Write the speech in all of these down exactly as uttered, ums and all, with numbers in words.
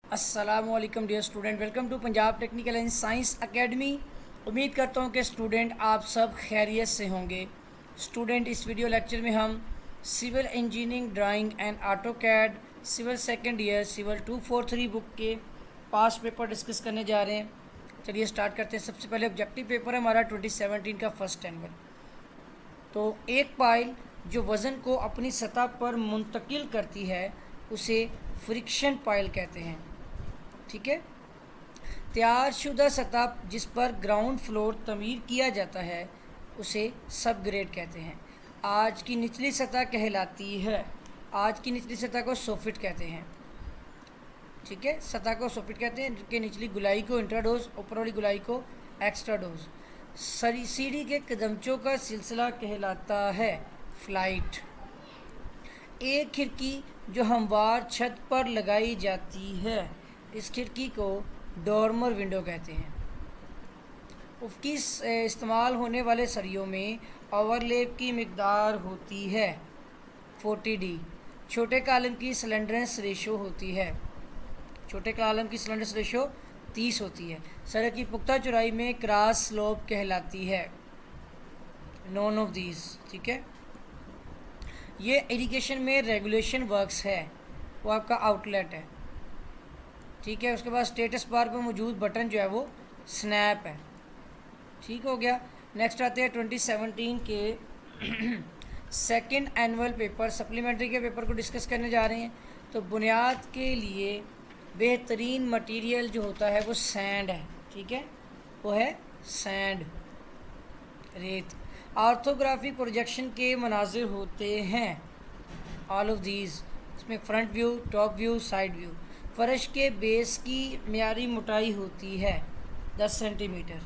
अस्सलामुअलैकुम dear student, welcome to Punjab technical and science academy. उम्मीद करता हूँ कि स्टूडेंट आप सब खैरियत से होंगे। स्टूडेंट, इस वीडियो लेक्चर में हम civil engineering drawing and AutoCAD civil second year civil two four three book के पास पेपर डिस्कस करने जा रहे हैं। चलिए स्टार्ट करते हैं। सबसे पहले ऑब्जेक्टिव पेपर है हमारा ट्वेंटी सेवनटीन का फर्स्ट एनुअल। तो एक पाइल जो वज़न को अपनी सतह पर मुंतकिल करती है उसे फ्रिक्शन पाइल कहते हैं। ठीक है। तैयारशुदा सतह जिस पर ग्राउंड फ्लोर तमीर किया जाता है उसे सब ग्रेड कहते हैं। आज की निचली सतह कहलाती है आज की निचली सतह को सोफिट कहते हैं। ठीक है, सतह को सोफिट कहते हैं, जिनके निचली गुलाई को इंट्राडोज, ऊपर वाली गुलाई को एक्स्ट्राडोज। सरी सीढ़ी के कदमचों का सिलसिला कहलाता है फ्लाइट। एक खिड़की जो हमवार छत पर लगाई जाती है, इस खिड़की को डोरमर विंडो कहते हैं। उसकी इस्तेमाल होने वाले सरियों में ओवरलेप की मिकदार होती है फोर्टी डी। छोटे कॉलम की स्लेंडरनेस रेशो होती है छोटे कॉलम की स्लेंडरनेस रेशो तीस होती है। सड़क की पुख्ता चौड़ाई में क्रॉस स्लोप कहलाती है नॉन ऑफ दीज। ठीक है, ये इरिगेशन में रेगुलेशन वर्क्स है, वो आपका आउटलेट है। ठीक है, उसके बाद स्टेटस बार पर मौजूद बटन जो है वो स्नैप है। ठीक हो गया। नेक्स्ट आते हैं ट्वेंटी सेवनटीन के सेकंड एनुअल पेपर सप्लीमेंट्री के पेपर को डिस्कस करने जा रहे हैं। तो बुनियाद के लिए बेहतरीन मटेरियल जो होता है वो सैंड है। ठीक है, वो है सैंड, रेत। ऑर्थोग्राफिक प्रोजेक्शन के मनाजिर होते हैं ऑल ऑफ दीज। इसमें front view, top view, side view. फर्श के बेस की मियारी मोटाई होती है दस सेंटीमीटर।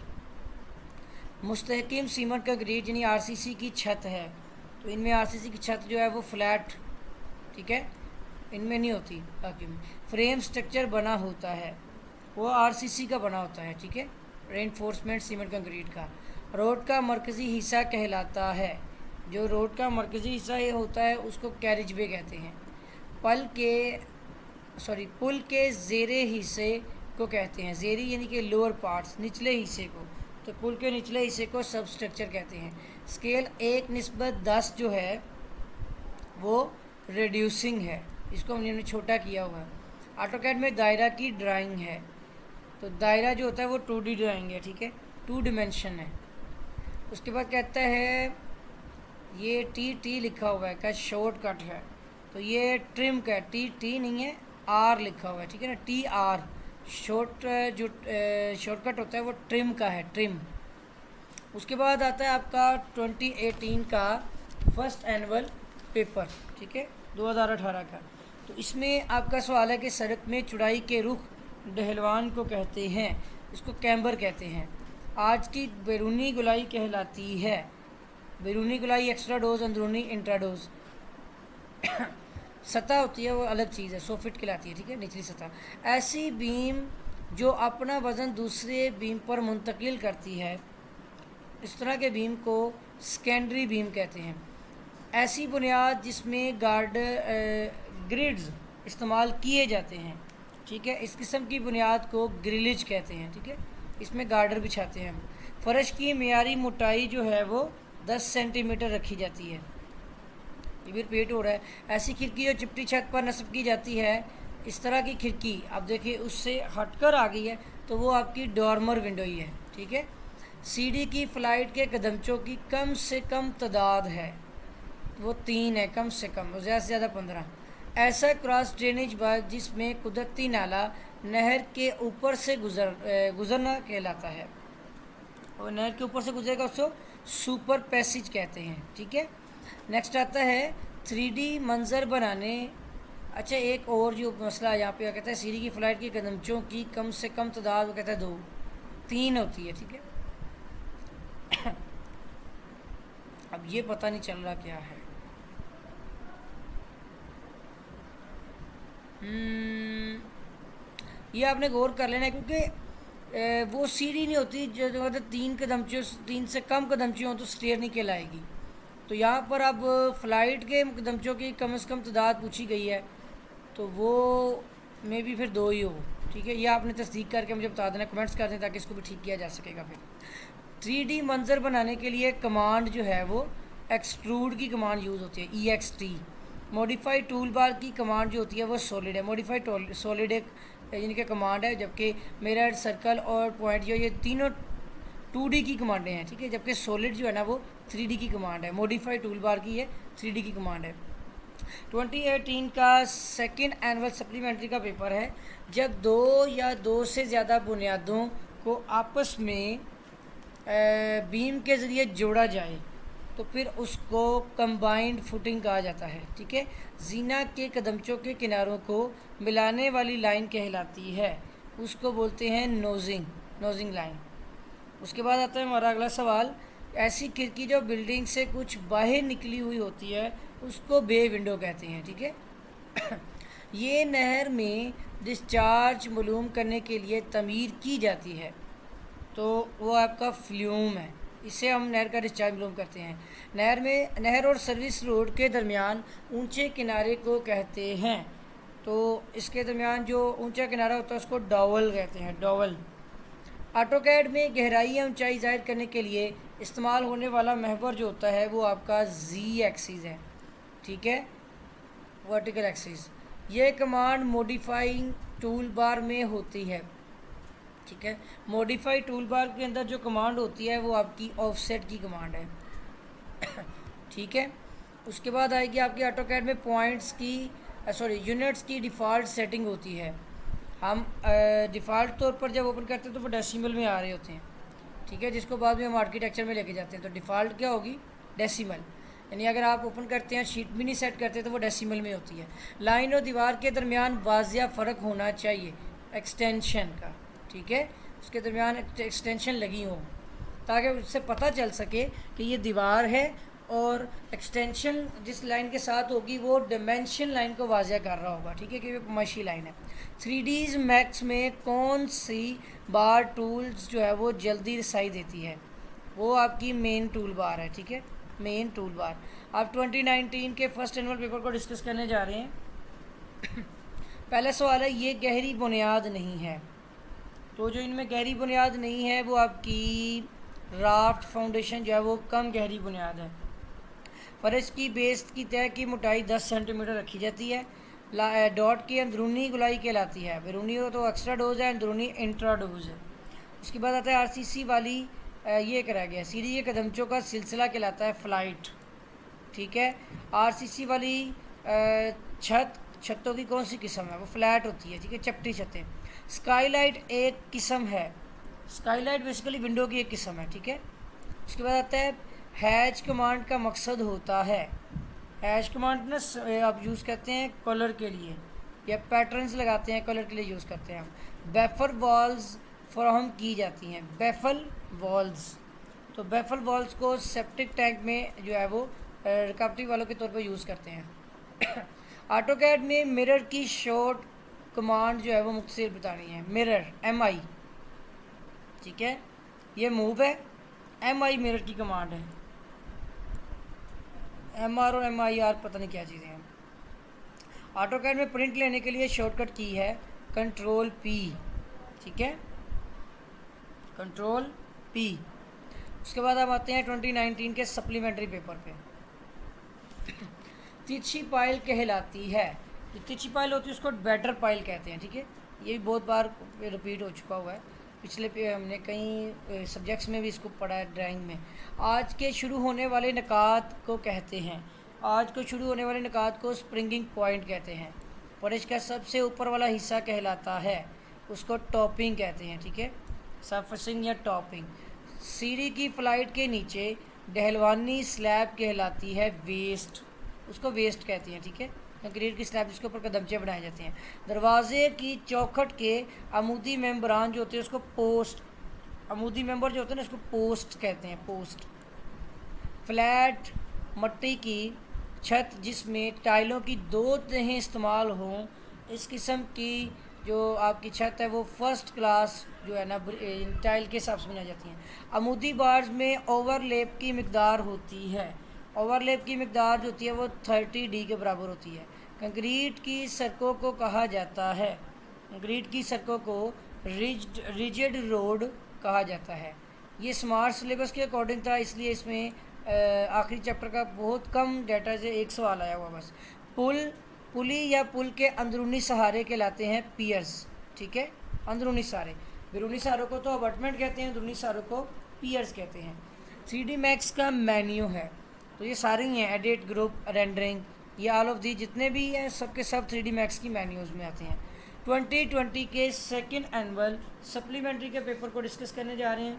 मुस्तहकिम सीमेंट का ग्रेड यानी आरसीसी की छत है, तो इनमें आरसीसी की छत जो है वो फ्लैट, ठीक है, इनमें नहीं होती। बाकी में फ्रेम स्ट्रक्चर बना होता है, वो आरसीसी का बना होता है। ठीक है, रेनफोर्समेंट सीमेंट कंक्रीट का। रोड का मरकज़ी हिस्सा कहलाता है, जो रोड का मरकज़ी हिस्सा ये होता है उसको कैरिज वे कहते हैं। पल के सॉरी पुल के ज़ेरे हिस्से को कहते हैं, ज़ेरी यानी कि लोअर पार्ट्स, निचले हिस्से को, तो पुल के निचले हिस्से को सब स्ट्रक्चर कहते हैं। स्केल एक निस्बत दस जो है वो रिड्यूसिंग है, इसको हमने छोटा किया हुआ है। ऑटोकैड में दायरा की ड्राइंग है, तो दायरा जो होता है वो टू डी ड्राइंग है। ठीक है, टू डिमेंशन है। उसके बाद कहता है ये टी टी लिखा हुआ है, का शॉर्टकट है, तो ये ट्रिम का टी टी नहीं है, आर लिखा हुआ है। ठीक है ना, टी आर शॉर्ट जो शॉर्टकट होता है वो ट्रिम का है, ट्रिम। उसके बाद आता है आपका ट्वेंटी एटीन का फर्स्ट एनुअल पेपर। ठीक है, दो हज़ार अठारह का। तो इसमें आपका सवाल है कि सड़क में चौड़ाई के रुख डहलवान को कहते हैं, इसको कैम्बर कहते हैं। आज की बैरूनी गुलाई कहलाती है, बैरूनी गुलाई एक्स्ट्रा डोज, अंदरूनी इंट्राडोज। सतह होती है वो अलग चीज़ है, सोफिट कहलाती है। ठीक है, निचली सतह। ऐसी बीम जो अपना वज़न दूसरे बीम पर मुंतकिल करती है, इस तरह के बीम को सेकेंडरी बीम कहते हैं। ऐसी बुनियाद जिसमें गार्ड ग्रिड्स इस्तेमाल किए जाते हैं। ठीक है, इस किस्म की बुनियाद को ग्रिलेज कहते हैं। ठीक है, इसमें गार्डर बिछाते हैं हम। फर्श की मियारी मोटाई जो है वो दस सेंटीमीटर रखी जाती है। ये भी रिपीट हो रहा है। ऐसी खिड़की जो चिपटी छत पर नस्ब की जाती है, इस तरह की खिड़की आप देखिए उससे हटकर आ गई है तो वो आपकी डॉर्मर विंडो ही है। ठीक है, सीढ़ी की फ्लाइट के कदमचों की कम से कम तादाद है, वो तीन है कम से कम, ज़्यादा से ज़्यादा पंद्रह। ऐसा क्रॉस ड्रेनेज वर्क जिसमें कुदरती नाला नहर के ऊपर से गुजर गुजरना कहलाता है, और नहर के ऊपर से गुजरेगा उसको सुपर पैसेज कहते हैं। ठीक है, नेक्स्ट आता है थ्री डी मंजर बनाने। अच्छा, एक और जो मसला यहाँ पे कहता है सीढ़ी की फ्लाइट के कदमचों की कम से कम तादाद, वो कहता है दो, तीन होती है। ठीक है, अब ये पता नहीं चल रहा क्या है। ये आपने गौर कर लेना है, क्योंकि वो सीढ़ी नहीं होती जो मतलब तीन कदमचों तीन से कम कदमचों हो तो स्टेयर नहीं कहलाएगी। तो यहाँ पर अब फ़्लाइट के कदमचों की कम से कम तादाद पूछी गई है, तो वो मे भी फिर दो ही हो, ठीक है। ये आपने तस्दीक करके मुझे बता देना, कमेंट्स कर दें ताकि इसको भी ठीक किया जा सकेगा। फिर थ्री डी मंजर बनाने के लिए कमांड जो है वो एक्सट्रूड की कमांड यूज़ होती है, E X T. Modify tool bar की कमांड जो होती है वो सॉलिड है। मॉडिफाई सॉलिड एक यानी कि कमांड है, जबकि मिरर, सर्कल और पॉइंट जो ये तीनों टू डी की कमांडें हैं, ठीक है। जबकि सॉलिड जो है ना वो थ्री डी की कमांड है। मॉडिफाई टूल बार की ये थ्री डी की कमांड है। ट्वेंटी एटीन का सेकेंड एनुअल सप्लीमेंट्री का पेपर है। जब दो या दो से ज़्यादा बुनियादों को आपस में बीम के ज़रिए जोड़ा जाए तो फिर उसको कंबाइंड फुटिंग कहा जाता है, ठीक है। जीना के कदमचों के किनारों को मिलाने वाली लाइन कहलाती है, उसको बोलते हैं नोजिंग नोजिंग लाइन। उसके बाद आता है हमारा अगला सवाल, ऐसी खिड़की जो बिल्डिंग से कुछ बाहर निकली हुई होती है उसको बे विंडो कहते हैं, ठीक है। ये नहर में डिस्चार्ज मालूम करने के लिए तमीर की जाती है, तो वो आपका फ्लूम है, इसे हम नहर का डिस्चार्ज मालूम करते हैं। नहर में नहर और सर्विस रोड के दरमियान ऊंचे किनारे को कहते हैं, तो इसके दरमियान जो ऊंचा किनारा होता है उसको डॉवल कहते हैं, डॉवल। ऑटोकैड में गहराई या ऊंचाई जाहिर करने के लिए इस्तेमाल होने वाला महवर जो होता है वो आपका जी एक्सिस है, ठीक है, वर्टिकल एक्सिस। ये कमांड मॉडिफाइंग टूल बार में होती है, ठीक है। मॉडिफाई टूल बार के अंदर जो कमांड होती है वो आपकी ऑफसेट की कमांड है, ठीक है। उसके बाद आएगी आपकी ऑटोकैड में पॉइंट्स की सॉरी यूनिट्स की डिफ़ॉल्ट सेटिंग होती है। हम डिफ़ॉल्ट तौर पर जब ओपन करते हैं तो वो डेसिमल में आ रहे होते हैं, ठीक है, जिसको बाद में हम आर्किटेक्चर में लेके जाते हैं। तो डिफ़ॉल्ट क्या होगी, डेसिमल, यानी अगर आप ओपन करते हैं शीट भी नहीं सेट करते तो वो डेसिमल में होती है। लाइन और दीवार के दरमियान वाज़िया फ़र्क होना चाहिए एक्सटेंशन का, ठीक है, उसके दरमियान एक्सटेंशन लगी हो ताकि उससे पता चल सके कि ये दीवार है, और एक्सटेंशन जिस लाइन के साथ होगी वो डिमेंशन लाइन को वाज़िया कर रहा होगा, ठीक है, कि वो मशी लाइन है। थ्री डीज़ मैक्स में कौन सी बार टूल्स जो है वो जल्दी रसाई देती है, वो आपकी मेन टूल बार है, ठीक है, मेन टूल बार। आप ट्वेंटी नाइनटीन के फर्स्ट एनुअल पेपर को डिस्कस करने जा रहे हैं। पहला सवाल है, ये गहरी बुनियाद नहीं है, तो जो इनमें गहरी बुनियाद नहीं है वो आपकी राफ्ट फाउंडेशन जो है वो कम गहरी बुनियाद है। फर्श की बेस की तह की मोटाई दस सेंटीमीटर रखी जाती है। डॉट की अंदरूनी गुलाई कहलाती है, बैरूनी हो तो एक्स्ट्रा डोज है, अंदरूनी इंट्रा डोज है। उसके बाद आता है आरसीसी वाली, ये करा गया सीढ़ी के कदमचों का सिलसिला कहलाता है फ्लाइट, ठीक है। आरसीसी वाली छत छतों की कौन सी किस्म है, वो फ्लैट होती है, ठीक है, चपटी छतें। स्काईलाइट एक किस्म है, स्काईलाइट बेसिकली विंडो की एक किस्म है, ठीक है। उसके बाद आता है हैच कमांड का मकसद होता है, हैच कमांड ना आप यूज़ करते हैं कलर के लिए या पैटर्न्स लगाते हैं कलर के लिए यूज़ करते हैं हम। बेफर वॉल्स फराहम की जाती हैं, बेफल वॉल्स, तो बेफल वॉल्स को सेप्टिक टैंक में जो है वो रिकवरी वालों के तौर पर यूज़ करते हैं। ऑटोकैड में मिरर की शॉर्ट कमांड जो है वो मुख्तसर बतानी है, मिरर एम आई, ठीक है, ये मूव है, एम आई मिरर की कमांड है। एम आर और एम आई आर पता नहीं क्या चीज़ें हैं। ऑटोकैड में प्रिंट लेने के लिए शॉर्टकट की है कंट्रोल पी, ठीक है, कंट्रोल पी। उसके बाद अब आते हैं ट्वेंटी नाइनटीन के सप्लीमेंट्री पेपर पे। तिरछी पाइल कहलाती है, जो तिरछी पाइल होती है उसको बेटर पाइल कहते हैं, ठीक है, ये भी बहुत बार रिपीट हो चुका हुआ है, पिछले पे हमने कई सब्जेक्ट्स में भी इसको पढ़ा है, ड्राइंग में। आज के शुरू होने वाले निकात को कहते हैं, आज को शुरू होने वाले निकात को स्प्रिंगिंग पॉइंट कहते हैं। फर्श का सबसे ऊपर वाला हिस्सा कहलाता है, उसको टॉपिंग कहते हैं, ठीक है, सरफेसिंग या टॉपिंग। सीढ़ी की फ्लाइट के नीचे डहलवानी स्लैब कहलाती है वेस्ट, उसको वेस्ट कहते हैं, ठीक है, कंक्रीट की स्लैब जिसके ऊपर कदमचे बनाए जाते हैं। दरवाजे की चौखट के अमूदी मेम्बरान जो होते हैं उसको पोस्ट, अमूदी मेंबर जो होते हैं ना उसको पोस्ट कहते हैं, पोस्ट। फ्लैट मट्टी की छत जिसमें टाइलों की दो तहें इस्तेमाल हों, इस किस्म की जो आपकी छत है वो फर्स्ट क्लास जो है ना टाइल के हिसाब से बनाई जाती हैं। अमूदी बार्स में ओवरलेप की मिकदार होती है, ओवरलेप की मिकदार जो होती है वो थर्टी डी के बराबर होती है। कंक्रीट की सड़कों को कहा जाता है ग्रिड की सड़कों को रिज्ड रिजिड रोड कहा जाता है। ये स्मार्ट सिलेबस के अकॉर्डिंग था, इसलिए इसमें आखिरी चैप्टर का बहुत कम डाटा से एक सवाल आया हुआ बस। पुल पुली या पुल के अंदरूनी सहारे कहलाते हैं पियर्स। ठीक है, अंदरूनी सहारे, बैरूनी सहारों को तो अबटमेंट कहते हैं, अंदरूनी सहारों को पियर्स कहते हैं। थ्री डी मैक्स का मेन्यू है, तो ये सारे ही हैं, एडिट, ग्रुप, रेंडरिंग, ये ऑल ऑफ दी जितने भी हैं सब के सब थ्री डी मैक्स की मेन्यूज़ में आते हैं। ट्वेंटी ट्वेंटी के सेकेंड एनुअल सप्लीमेंट्री के पेपर को डिस्कस करने जा रहे हैं।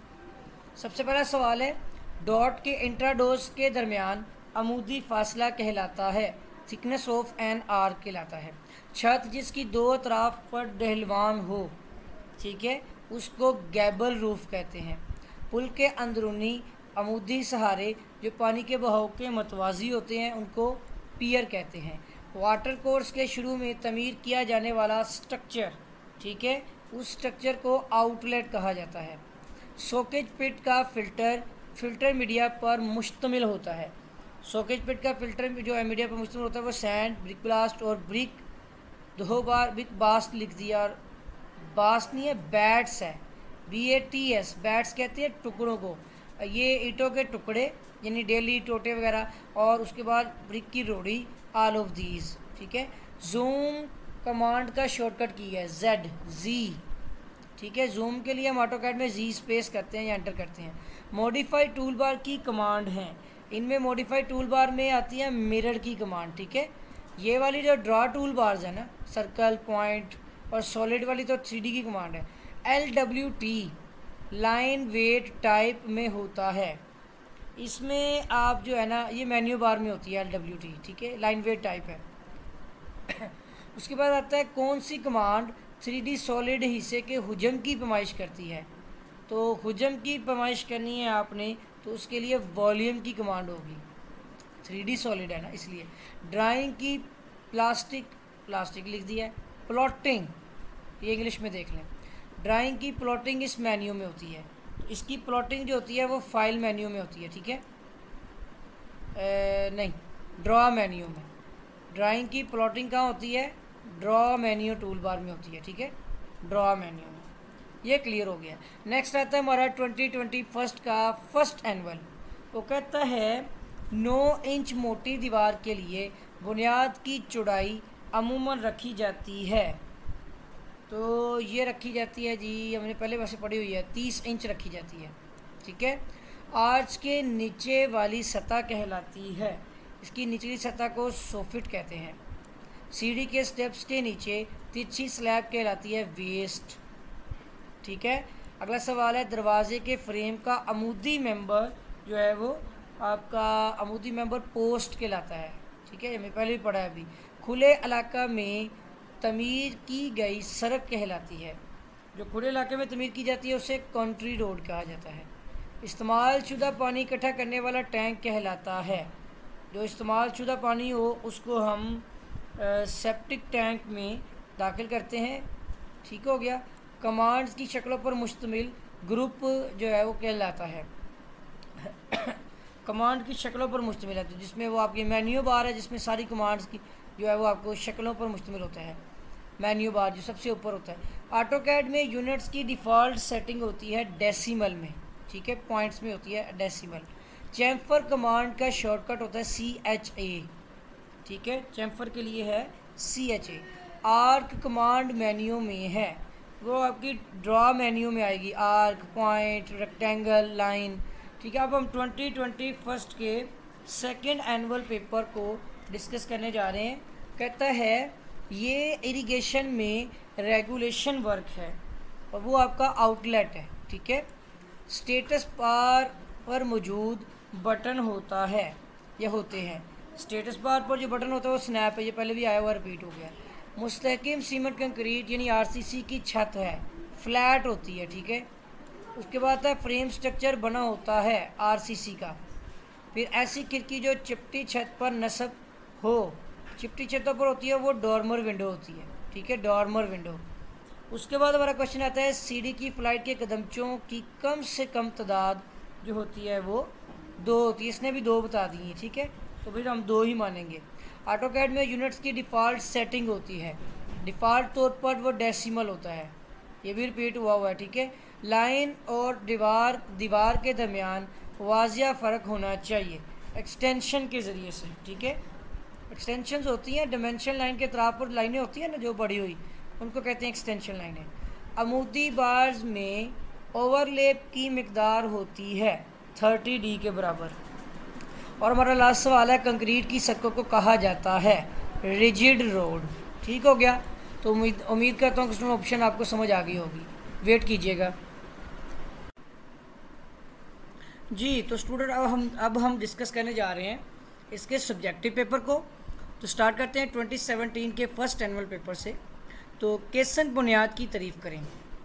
सबसे पहला सवाल है, डॉट के इंट्राडोज के दरमियान अमूदी फासला कहलाता है, थिकनेस ऑफ एन आर कहलाता है। छत जिसकी दो अतराफ पर डहलवान हो, ठीक है, उसको गैबल रूफ कहते हैं। पुल के अंदरूनी अमूदी सहारे जो पानी के बहाव के मतवाजी होते हैं उनको पियर कहते हैं। वाटर कोर्स के शुरू में तमीर किया जाने वाला स्ट्रक्चर, ठीक है, उस स्ट्रक्चर को आउटलेट कहा जाता है। सोकेज पिट का फ़िल्टर फ़िल्टर मीडिया पर मुश्तमिल होता है। सोकेज पिट का फ़िल्टर जो है मीडिया पर मुश्तमिल होता है वो सैंड, ब्रिक ब्लास्ट और ब्रिक, दो बार ब्रिक बास्ट लिख दिया, और बास्ट नहीं है, बैट्स है, B A T S, bats कहते हैं टुकड़ों को। ये ईंटों के टुकड़े यानी डेली टोटे वगैरह, और उसके बाद ब्रिक की रोड़ी, ऑल ऑफ दीज। ठीक है, जूम कमांड का शॉर्टकट की है जेड जी। ठीक है, जूम के लिए हम ऑटोकैड में जी स्पेस करते हैं या एंटर करते हैं। मॉडिफाई टूल बार की कमांड हैं, इनमें मॉडिफाई टूल बार में आती है मिरर की कमांड। ठीक है, ये वाली जो ड्रा टूल बार्स है ना, सर्कल, पॉइंट और सॉलिड वाली तो थ्री डी की कमांड है। L W T line weight type में होता है, इसमें आप जो है ना ये मेन्यू बार में होती है एल डब्ल्यू टी। ठीक है, लाइन वेट टाइप है। उसके बाद आता है कौन सी कमांड थ्री डी सॉलिड हिस्से के हुजम की पैमाइश करती है। तो हुजम की पैमाइश करनी है आपने तो उसके लिए वॉल्यूम की कमांड होगी, थ्री डी सॉलिड है ना इसलिए। ड्राइंग की प्लास्टिक प्लास्टिक लिख दिया है। प्लॉटिंग ये इंग्लिश में देख लें, ड्राइंग की प्लॉटिंग इस मेन्यू में होती है, तो इसकी प्लॉटिंग जो होती है वो फाइल मेन्यू में होती है। ठीक है, ए, नहीं, ड्रॉ मेन्यू में। ड्राइंग की प्लॉटिंग कहाँ होती है, ड्रॉ मेन्यू टूल बार में होती है। ठीक है, ड्रॉ मेन्यू में। ये क्लियर हो गया। नेक्स्ट आता है हमारा ट्वेंटी ट्वेंटी फर्स्ट का फर्स्ट एनुअल। वो कहता है नौ इंच मोटी दीवार के लिए बुनियाद की चौड़ाई अमूमन रखी जाती है, तो ये रखी जाती है जी, हमने पहले वैसे पढ़ी हुई है, तीस इंच रखी जाती है। ठीक है, आर्च के नीचे वाली सतह कहलाती है, इसकी निचली सतह को सोफिट कहते हैं। सीढ़ी के स्टेप्स के नीचे तिरछी स्लैब कहलाती है वेस्ट। ठीक है, अगला सवाल है दरवाजे के फ्रेम का अमूदी मेंबर जो है वो आपका अमूदी मेंबर पोस्ट कहलाता है। ठीक है, मैं पहले भी पढ़ा है अभी। खुले इलाका में तमीर की गई सड़क कहलाती है, जो खुले इलाके में तमीर की जाती है उसे कंट्री रोड कहा जाता है। इस्तेमाल शुदा पानी इकट्ठा करने वाला टैंक कहलाता है, जो इस्तेमाल शुदा पानी हो उसको हम आ, सेप्टिक टैंक में दाखिल करते हैं। ठीक हो गया। कमांड्स की शक्लों पर मुश्तमिल ग्रुप जो है वो कहलाता है। कमांड की शक्लों पर मुश्तमिल है, तो जिसमें वो आपकी मेन्यू बार है जिसमें सारी कमांड्स की जो है वो आपको शक्लों पर मुश्तमिल होता है। मेन्यू बार जो सबसे ऊपर होता है। ऑटोकैड में यूनिट्स की डिफ़ॉल्ट सेटिंग होती है डेसिमल में। ठीक है, पॉइंट्स में होती है डेसिमल। चैम्फर कमांड का शॉर्टकट होता है सी एच ए। ठीक है, चैम्फर के लिए है C H A. Arc command menu में है, वो आपकी ड्रॉ मेन्यू में आएगी, आर्क, पॉइंट, रेक्टेंगल, लाइन। ठीक है, अब हम ट्वेंटी ट्वेंटी फर्स्ट के सेकेंड एनुअल पेपर को डिस्कस करने जा रहे हैं। कहता है ये इरिगेशन में रेगुलेशन वर्क है और वो आपका आउटलेट है। ठीक है, स्टेटस बार पर मौजूद बटन होता है या होते हैं। स्टेटस बार पर जो बटन होता है वो स्नैप है, ये पहले भी आया हुआ रिपीट हो गया। मुस्तहकिम सीमेंट कंक्रीट यानी आरसीसी की छत है, फ्लैट होती है। ठीक है, उसके बाद है फ्रेम स्ट्रक्चर बना होता है आरसीसी का। फिर ऐसी खिड़की जो चिपटी छत पर नस्ब हो, चिपटी छतों पर होती है वो डॉर्मर विंडो होती है। ठीक है, डॉर्मर विंडो। उसके बाद हमारा क्वेश्चन आता है सीढ़ी की फ्लाइट के कदमचों की कम से कम तादाद जो होती है वो दो होती है, इसने भी दो बता दी है। ठीक है, तो फिर हम दो ही मानेंगे। ऑटोकैड में यूनिट्स की डिफ़ॉल्ट सेटिंग होती है डिफ़ॉल्ट तौर पर वो डेसिमल होता है, ये भी रिपीट हुआ हुआ है, ठीक है। लाइन और दीवार दीवार के दरमियान वाज़िया फ़र्क होना चाहिए एक्सटेंशन के ज़रिए से, ठीक है। एक्सटेंशंस होती हैं डिमेंशन लाइन के अतराफ पर लाइनें होती हैं ना जो बड़ी हुई, उनको कहते हैं एक्सटेंशन लाइनें। अमूदी बार्स में ओवरलेप की मिकदार होती है थर्टी डी के बराबर। और हमारा लास्ट सवाल है, कंक्रीट की सड़कों को कहा जाता है रिजिड रोड, ठीक हो गया। तो उम्मीद उम्मीद करता हूँ कि इसमें ऑप्शन आपको समझ आ गई होगी, वेट कीजिएगा जी। तो स्टूडेंट अब हम अब हम डिस्कस करने जा रहे हैं इसके सब्जेक्टिव पेपर को। तो स्टार्ट करते हैं ट्वेंटी सेवनटीन के फर्स्ट एनुअल पेपर से। तो क्वेश्चन बुनियाद की तारीफ़ करें।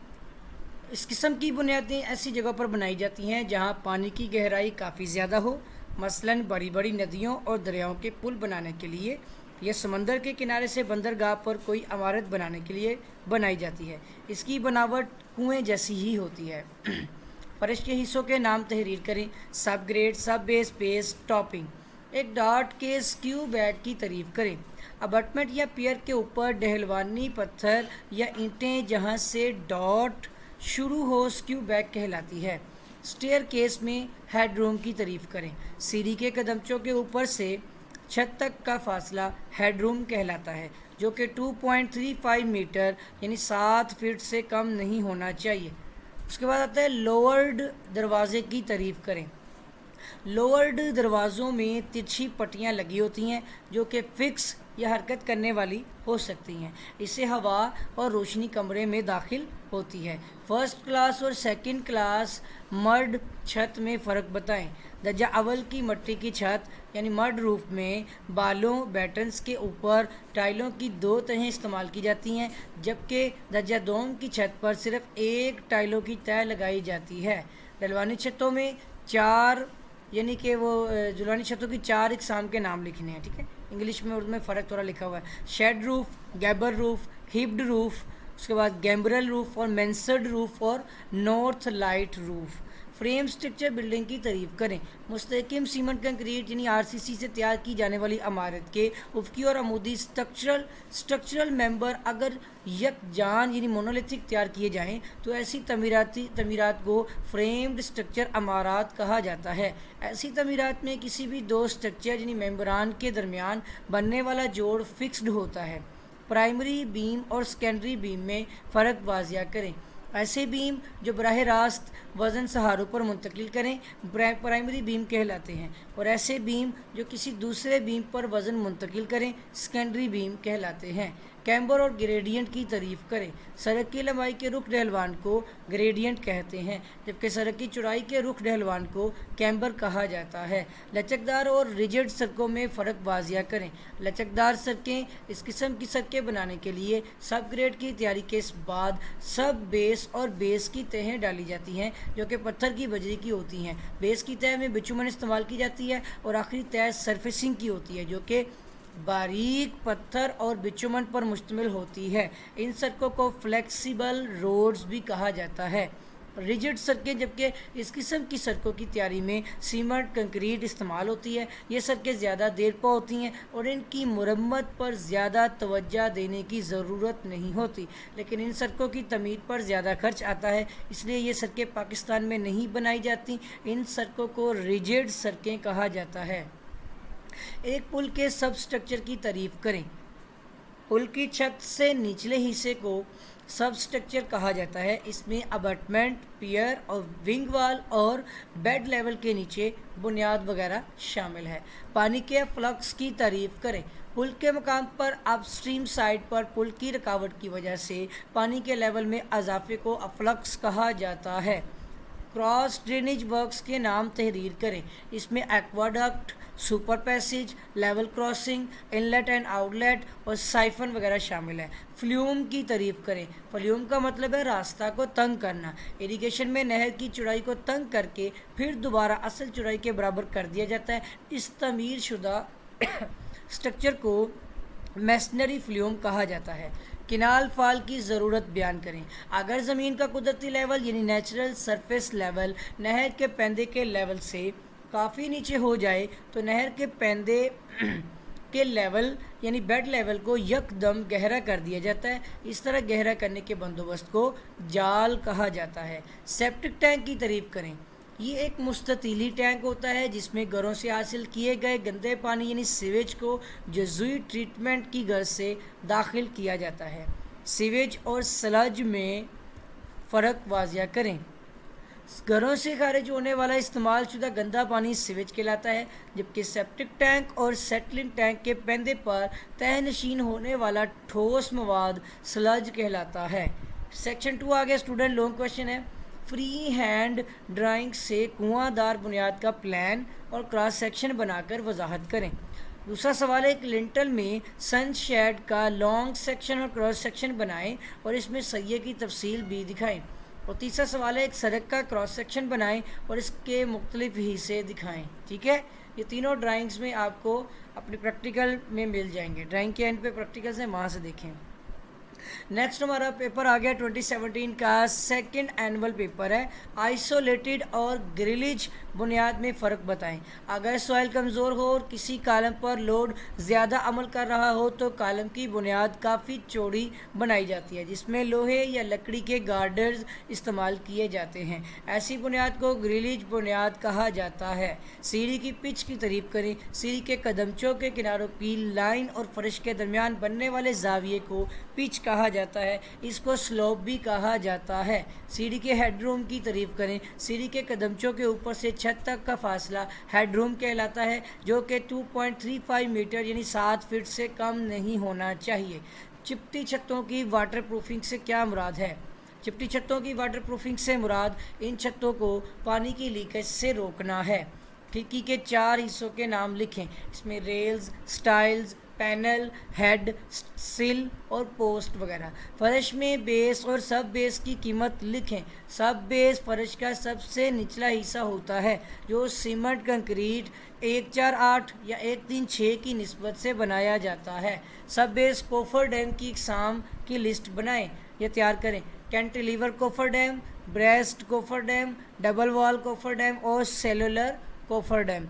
इस किस्म की बुनियादें ऐसी जगह पर बनाई जाती हैं जहां पानी की गहराई काफ़ी ज़्यादा हो, मसलन बड़ी बड़ी नदियों और दरियाओं के पुल बनाने के लिए या समंदर के किनारे से बंदरगाह पर कोई इमारत बनाने के लिए बनाई जाती है। इसकी बनावट कुएं जैसी ही होती है। फर्श के हिस्सों के नाम तहरीर करें। Sub grade, sub base, base, topping. एक डॉट के स्क्यू बैग की तारीफ करें। अबटमेंट या पियर के ऊपर ढहलवानी पत्थर या ईंटें जहां से डॉट शुरू हो स्क्यू बैग कहलाती है। स्टेयर केस में हेडरूम की तारीफ करें। सीढ़ी के कदमचों के ऊपर से छत तक का फासला हेडरूम कहलाता है, जो कि two point three five metre यानी सात फीट से कम नहीं होना चाहिए। उसके बाद आता है लोअर्ड दरवाजे की तारीफ करें। लोअर्ड दरवाज़ों में तिरछी पट्टियाँ लगी होती हैं जो कि फिक्स या हरकत करने वाली हो सकती हैं। इससे हवा और रोशनी कमरे में दाखिल होती है। फर्स्ट क्लास और सेकंड क्लास मर्ड छत में फ़र्क बताएं। दर्जा अव्वल की मिट्टी की छत यानी मर्ड रूफ में बालों बैटन्स के ऊपर टाइलों की दो तहें इस्तेमाल की जाती हैं, जबकि दर्जा दोम की छत पर सिर्फ एक टाइलों की तह लगाई जाती है। ढलवानी छतों में चार यानी कि वो जुलानी छतों की चार इकसाम के नाम लिखने हैं, ठीक है। इंग्लिश में उर्दू में फ़र्क थोड़ा लिखा हुआ है। Shed roof, gable roof, hipped roof, उसके बाद गैम्ब्रल रूफ और मेंसर्ड रूफ और north light roof. Frame structure building की तारीफ करें। मुस्तहकम सीमेंट कंक्रीट यानी आरसीसी से तैयार की जाने वाली इमारत के उफ़क़ी और अमूदी स्ट्रक्चरल स्ट्रक्चरल मेंबर अगर यकजान यानी मोनोलिथिक तैयार किए जाएं तो ऐसी तमीराती तमीरात को फ्रेम्ड स्ट्रक्चर इमारत कहा जाता है। ऐसी तमीरात में किसी भी दो स्ट्रक्चर यानी मेंबरान के दरमियान बनने वाला जोड़ फिक्स्ड होता है। प्राइमरी बीम और सेकेंडरी बीम में फ़र्क वाज़िया करें। ऐसे बीम जो बराह रास्त वज़न सहारों पर मुंतकिल करें प्राइमरी बीम कहलाते हैं, और ऐसे बीम जो किसी दूसरे बीम पर वज़न मुंतकिल करें सेकेंडरी बीम कहलाते हैं। कैम्बर और ग्रेडियंट की तारीफ़ करें। सड़क की लंबाई के रुख ढलवान को ग्रेडियंट कहते हैं, जबकि सड़क की चौड़ाई के रुख ढलवान को कैम्बर कहा जाता है। लचकदार और रिजिड सड़कों में फ़र्क वाज़िया करें। लचकदार सड़कें इस किस्म की सड़कें बनाने के लिए सब ग्रेड की तैयारी के बाद सब बेस और बेस की तहें डाली जाती हैं, जो कि पत्थर की बजरी की होती हैं। बेस की तह में बिचुमन इस्तेमाल की जाती है और आखिरी तह सरफेसिंग की होती है, जो कि बारीक पत्थर और बिचुमन पर मुश्तमिल होती है। इन सड़कों को फ्लेक्सिबल रोड्स भी कहा जाता है। रिजिड सड़कें, जबकि इस किस्म की सड़कों की तैयारी में सीमेंट कंक्रीट इस्तेमाल होती है। ये सड़कें ज़्यादा देर पा होती हैं और इनकी मुरम्मत पर ज़्यादा तवज्जो देने की ज़रूरत नहीं होती, लेकिन इन सड़कों की तमीर पर ज़्यादा खर्च आता है, इसलिए ये सड़कें पाकिस्तान में नहीं बनाई जाती। इन सड़कों को रिजिड सड़कें कहा जाता है। एक पुल के सब स्ट्रक्चर की तारीफ करें। पुल की छत से निचले हिस्से को सब स्ट्रक्चर कहा जाता है। इसमें अबटमेंट, पियर और विंग वाल और बेड लेवल के नीचे बुनियाद वगैरह शामिल है। पानी के फ्लक्स की तारीफ करें। पुल के मकाम पर अपस्ट्रीम साइड पर पुल की रुकावट की वजह से पानी के लेवल में इजाफे को फ्लक्स कहा जाता है। क्रॉस ड्रेनेज वर्क्स के नाम तहरीर करें। इसमें aqueduct, super passage, level crossing, inlet and outlet और साइफन वगैरह शामिल है। फ्लूम की तारीफ करें। फ्लूम का मतलब है रास्ता को तंग करना। इरिगेशन में नहर की चौड़ाई को तंग करके फिर दोबारा असल चौड़ाई के बराबर कर दिया जाता है। इस तमीर शुदा स्ट्रक्चर को मैसनरी फ्लूम कहा जाता है। किनाल फाल की ज़रूरत बयान करें। अगर ज़मीन का कुदरती लेवल यानी नेचुरल सरफेस लेवल नहर के पैंदे के लेवल से काफ़ी नीचे हो जाए तो नहर के पैंदे के लेवल यानी बेड लेवल को यकदम गहरा कर दिया जाता है। इस तरह गहरा करने के बंदोबस्त को जाल कहा जाता है। सेप्टिक टैंक की तारीफ करें। ये एक मुस्ततीली टैंक होता है जिसमें घरों से हासिल किए गए गंदे पानी यानी सीवेज को जज़ुई ट्रीटमेंट की गर्ज से दाखिल किया जाता है। सीवेज और स्लज में फ़र्क वाज़िया करें। घरों से खारिज होने वाला इस्तेमाल शुदा गंदा पानी सीवेज कहलाता है, जबकि सेप्टिक टैंक और सेटलिंग टैंक के पैंदे पर तहनशीन होने वाला ठोस मवाद स्लज कहलाता है। सेक्शन टू आ गया स्टूडेंट, लॉन्ग क्वेश्चन है। फ्री हैंड ड्राइंग से कुआंदार बुनियाद का प्लान और क्रॉस सेक्शन बनाकर वजाहत करें। दूसरा सवाल है, एक लिंटल में सनशेड का लॉन्ग सेक्शन और क्रॉस सेक्शन बनाएं और इसमें सरिये की तफसील भी दिखाएं। और तीसरा सवाल है, एक सड़क का क्रॉस सेक्शन बनाएं और इसके मुख्तलिफ हिस्से दिखाएं। ठीक है, ये तीनों ड्राइंग्स में आपको अपने प्रैक्टिकल में मिल जाएंगे। ड्राइंग के एंड पे प्रैक्टिकल्स हैं, वहाँ से देखें। नेक्स्ट हमारा पेपर आ गया ट्वेंटी सेवनटीन का सेकंड एनुअल पेपर है। आइसोलेटेड और ग्रिलेज बुनियाद में फ़र्क बताएं। अगर सॉइल कमज़ोर हो और किसी कालम पर लोड ज़्यादा अमल कर रहा हो तो कालम की बुनियाद काफ़ी चौड़ी बनाई जाती है जिसमें लोहे या लकड़ी के गार्डर्स इस्तेमाल किए जाते हैं। ऐसी बुनियाद को ग्रिलेज बुनियाद कहा जाता है। सीढ़ी की पिच की तारीफ करें। सीढ़ी के कदमचों के किनारों की लाइन और फर्श के दरमियान बनने वाले जाविये को पिच कहा जाता है। इसको स्लोप भी कहा जाता है। सीढ़ी के हेडरूम की तारीफ करें। सीढ़ी के कदमचों के ऊपर से छत तक का फासला हेडरूम कहलाता है, जो कि two point three five metre यानी सात फीट से कम नहीं होना चाहिए। चिपटी छतों की वाटर प्रूफिंग से क्या मुराद है? चिपटी छतों की वाटर प्रूफिंग से मुराद इन छतों को पानी की लीकेज से रोकना है। खिड़की के चार हिस्सों के नाम लिखें। इसमें रेल्स, स्टाइल्स, पैनल, हेड, सिल और पोस्ट वगैरह। फर्श में बेस और सब बेस की कीमत लिखें। सब बेस फर्श का सबसे निचला हिस्सा होता है जो सीमेंट कंक्रीट एक चार आठ या एक तीन छः की निस्बत से बनाया जाता है। सब बेस कोफर डैम की इकसाम की लिस्ट बनाएं या तैयार करें। Cantilever coffer dam, breast coffer dam, double wall coffer dam और cellular coffer dam.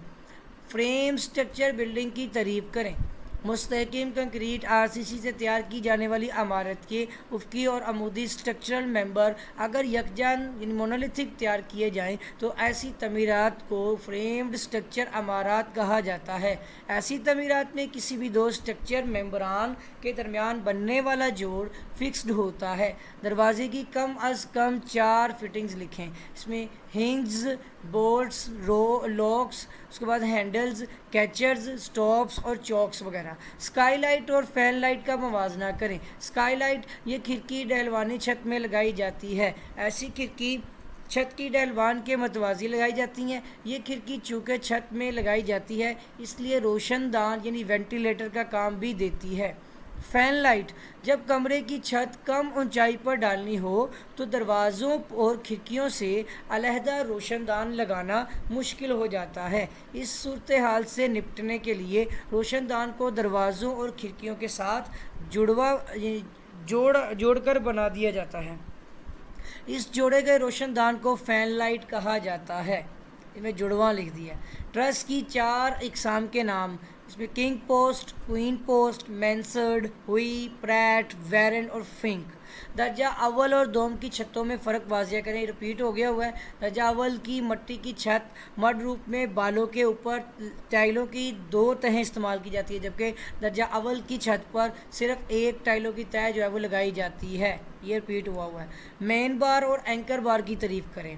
Frame structure building की तारीफ करें। मुस्तहकम कंक्रीट आरसीसी से तैयार की जाने वाली इमारत के उफ़क़ी और अमूदी स्ट्रक्चरल मेंबर अगर यकजान मोनोलिथिक तैयार किए जाएं तो ऐसी तमीरात को फ्रेम्ड स्ट्रक्चर इमारत कहा जाता है। ऐसी तमीरात में किसी भी दो स्ट्रक्चर मेंबरान के दरमियान बनने वाला जोड़ फिक्स्ड होता है। दरवाजे की कम अज़ कम चार फिटिंग्स लिखें। इसमें हिंग्स, बोल्ट्स, रो लॉक्स, उसके बाद हैंडल्स, कैचर्स, स्टॉप्स और चॉक्स वगैरह। स्काईलाइट और फैन लाइट का मवाजना करें। स्काईलाइट ये खिड़की डहलवानी छत में लगाई जाती है। ऐसी खिड़की छत की डहलवान के मतवाजी लगाई जाती हैं। ये खिड़की चूँकि छत में लगाई जाती है इसलिए रोशनदान यानी वेंटिलेटर का काम भी देती है। फैन लाइट जब कमरे की छत कम ऊंचाई पर डालनी हो तो दरवाज़ों और खिड़कियों से अलहदा रोशनदान लगाना मुश्किल हो जाता है। इस सूरत हाल से निपटने के लिए रोशनदान को दरवाज़ों और खिड़कियों के साथ जुड़वा जोड़ जोड़कर बना दिया जाता है। इस जोड़े गए रोशनदान को फैन लाइट कहा जाता है। इसमें जुड़वा लिख दिया। ट्रस की चार इकसाम के नाम, इसमें king post, queen post, mansard, हुई, प्रैट, वेरन और फिंक। दर्जा अव्वल और दोम की छतों में फ़र्क वाजिया करें। रिपीट हो गया हुआ है। दर्जा अव्वल की मट्टी की छत मड रूप में बालों के ऊपर टाइलों की दो तहें इस्तेमाल की जाती है, जबकि दर्जा अव्वल की छत पर सिर्फ एक टाइलों की तह जो है वो लगाई जाती है। ये रिपीट हुआ हुआ है। मेन बार और एंकर बार की तारीफ करें।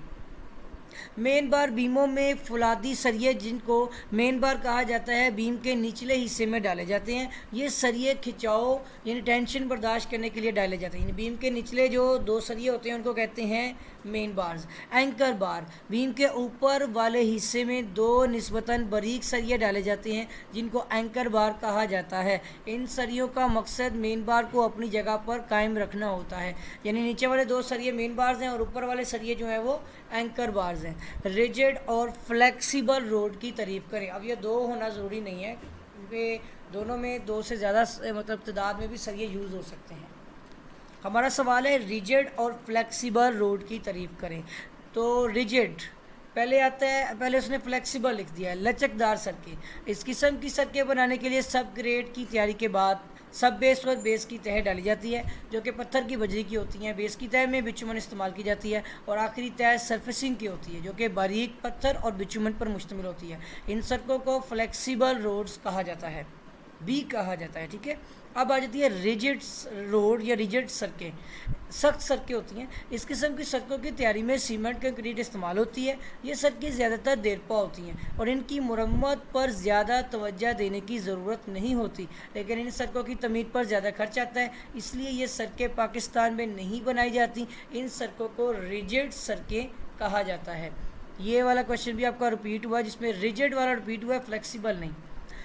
मेन बार बीमों में फुलादी सरिये जिनको मेन बार कहा जाता है बीम के निचले हिस्से में डाले जाते हैं। ये सरिये खिंचाव यानी टेंशन बर्दाश्त करने के लिए डाले जाते हैं। बीम के निचले जो दो सरिये होते हैं उनको कहते हैं main bars. Anchor bar beam के ऊपर वाले हिस्से में दो निस्बतन बारीक सरिये डाले जाते हैं जिनको एंकर बार कहा जाता है। इन सरियों का मकसद मेन बार को अपनी जगह पर कायम रखना होता है। यानी नीचे वाले दो सरिये मेन बार्स हैं और ऊपर वाले सरिये जो हैं वो एंकर बार्स हैं। रिजिड और फ्लेक्सिबल रोड की तारीफ करें। अब ये दो होना ज़रूरी नहीं है क्योंकि दोनों में दो से ज़्यादा मतलब तादाद में भी सरिये यूज़ हो सकते हैं। हमारा सवाल है रिजिड और फ्लेक्सिबल रोड की तारीफ करें। तो रिजिड पहले आता है, पहले उसने फ्लेक्सिबल लिख दिया है, लचकदार सड़कें। इस किस्म की सड़कें बनाने के लिए सब ग्रेड की तैयारी के बाद सब बेस और बेस की तह डाली जाती है, जो कि पत्थर की बजरी की होती हैं। बेस की तह में बिचुमन इस्तेमाल की जाती है और आखिरी तह सरफेसिंग की होती है, जो कि बारीक पत्थर और बिचुमन पर मुश्तमिल होती है। इन सड़कों को फ्लेक्सिबल रोड्स कहा जाता है, भी कहा जाता है, ठीक है। अब आ जाती है रिजिड रोड या रिजिड सड़कें, सख्त सड़कें होती हैं। इस किस्म की सड़कों की तैयारी में सीमेंट कंक्रीट इस्तेमाल होती है। ये सड़कें ज़्यादातर देरपा होती हैं और इनकी मुरम्मत पर ज़्यादा तवज्जो देने की ज़रूरत नहीं होती, लेकिन इन सड़कों की तमीर पर ज़्यादा खर्च आता है, इसलिए ये सड़कें पाकिस्तान में नहीं बनाई जाती। इन सड़कों को रिजिड सड़कें कहा जाता है। ये वाला क्वेश्चन भी आपका रिपीट हुआ, जिसमें रिजिड वाला रिपीट हुआ है, फ्लेक्सिबल नहीं।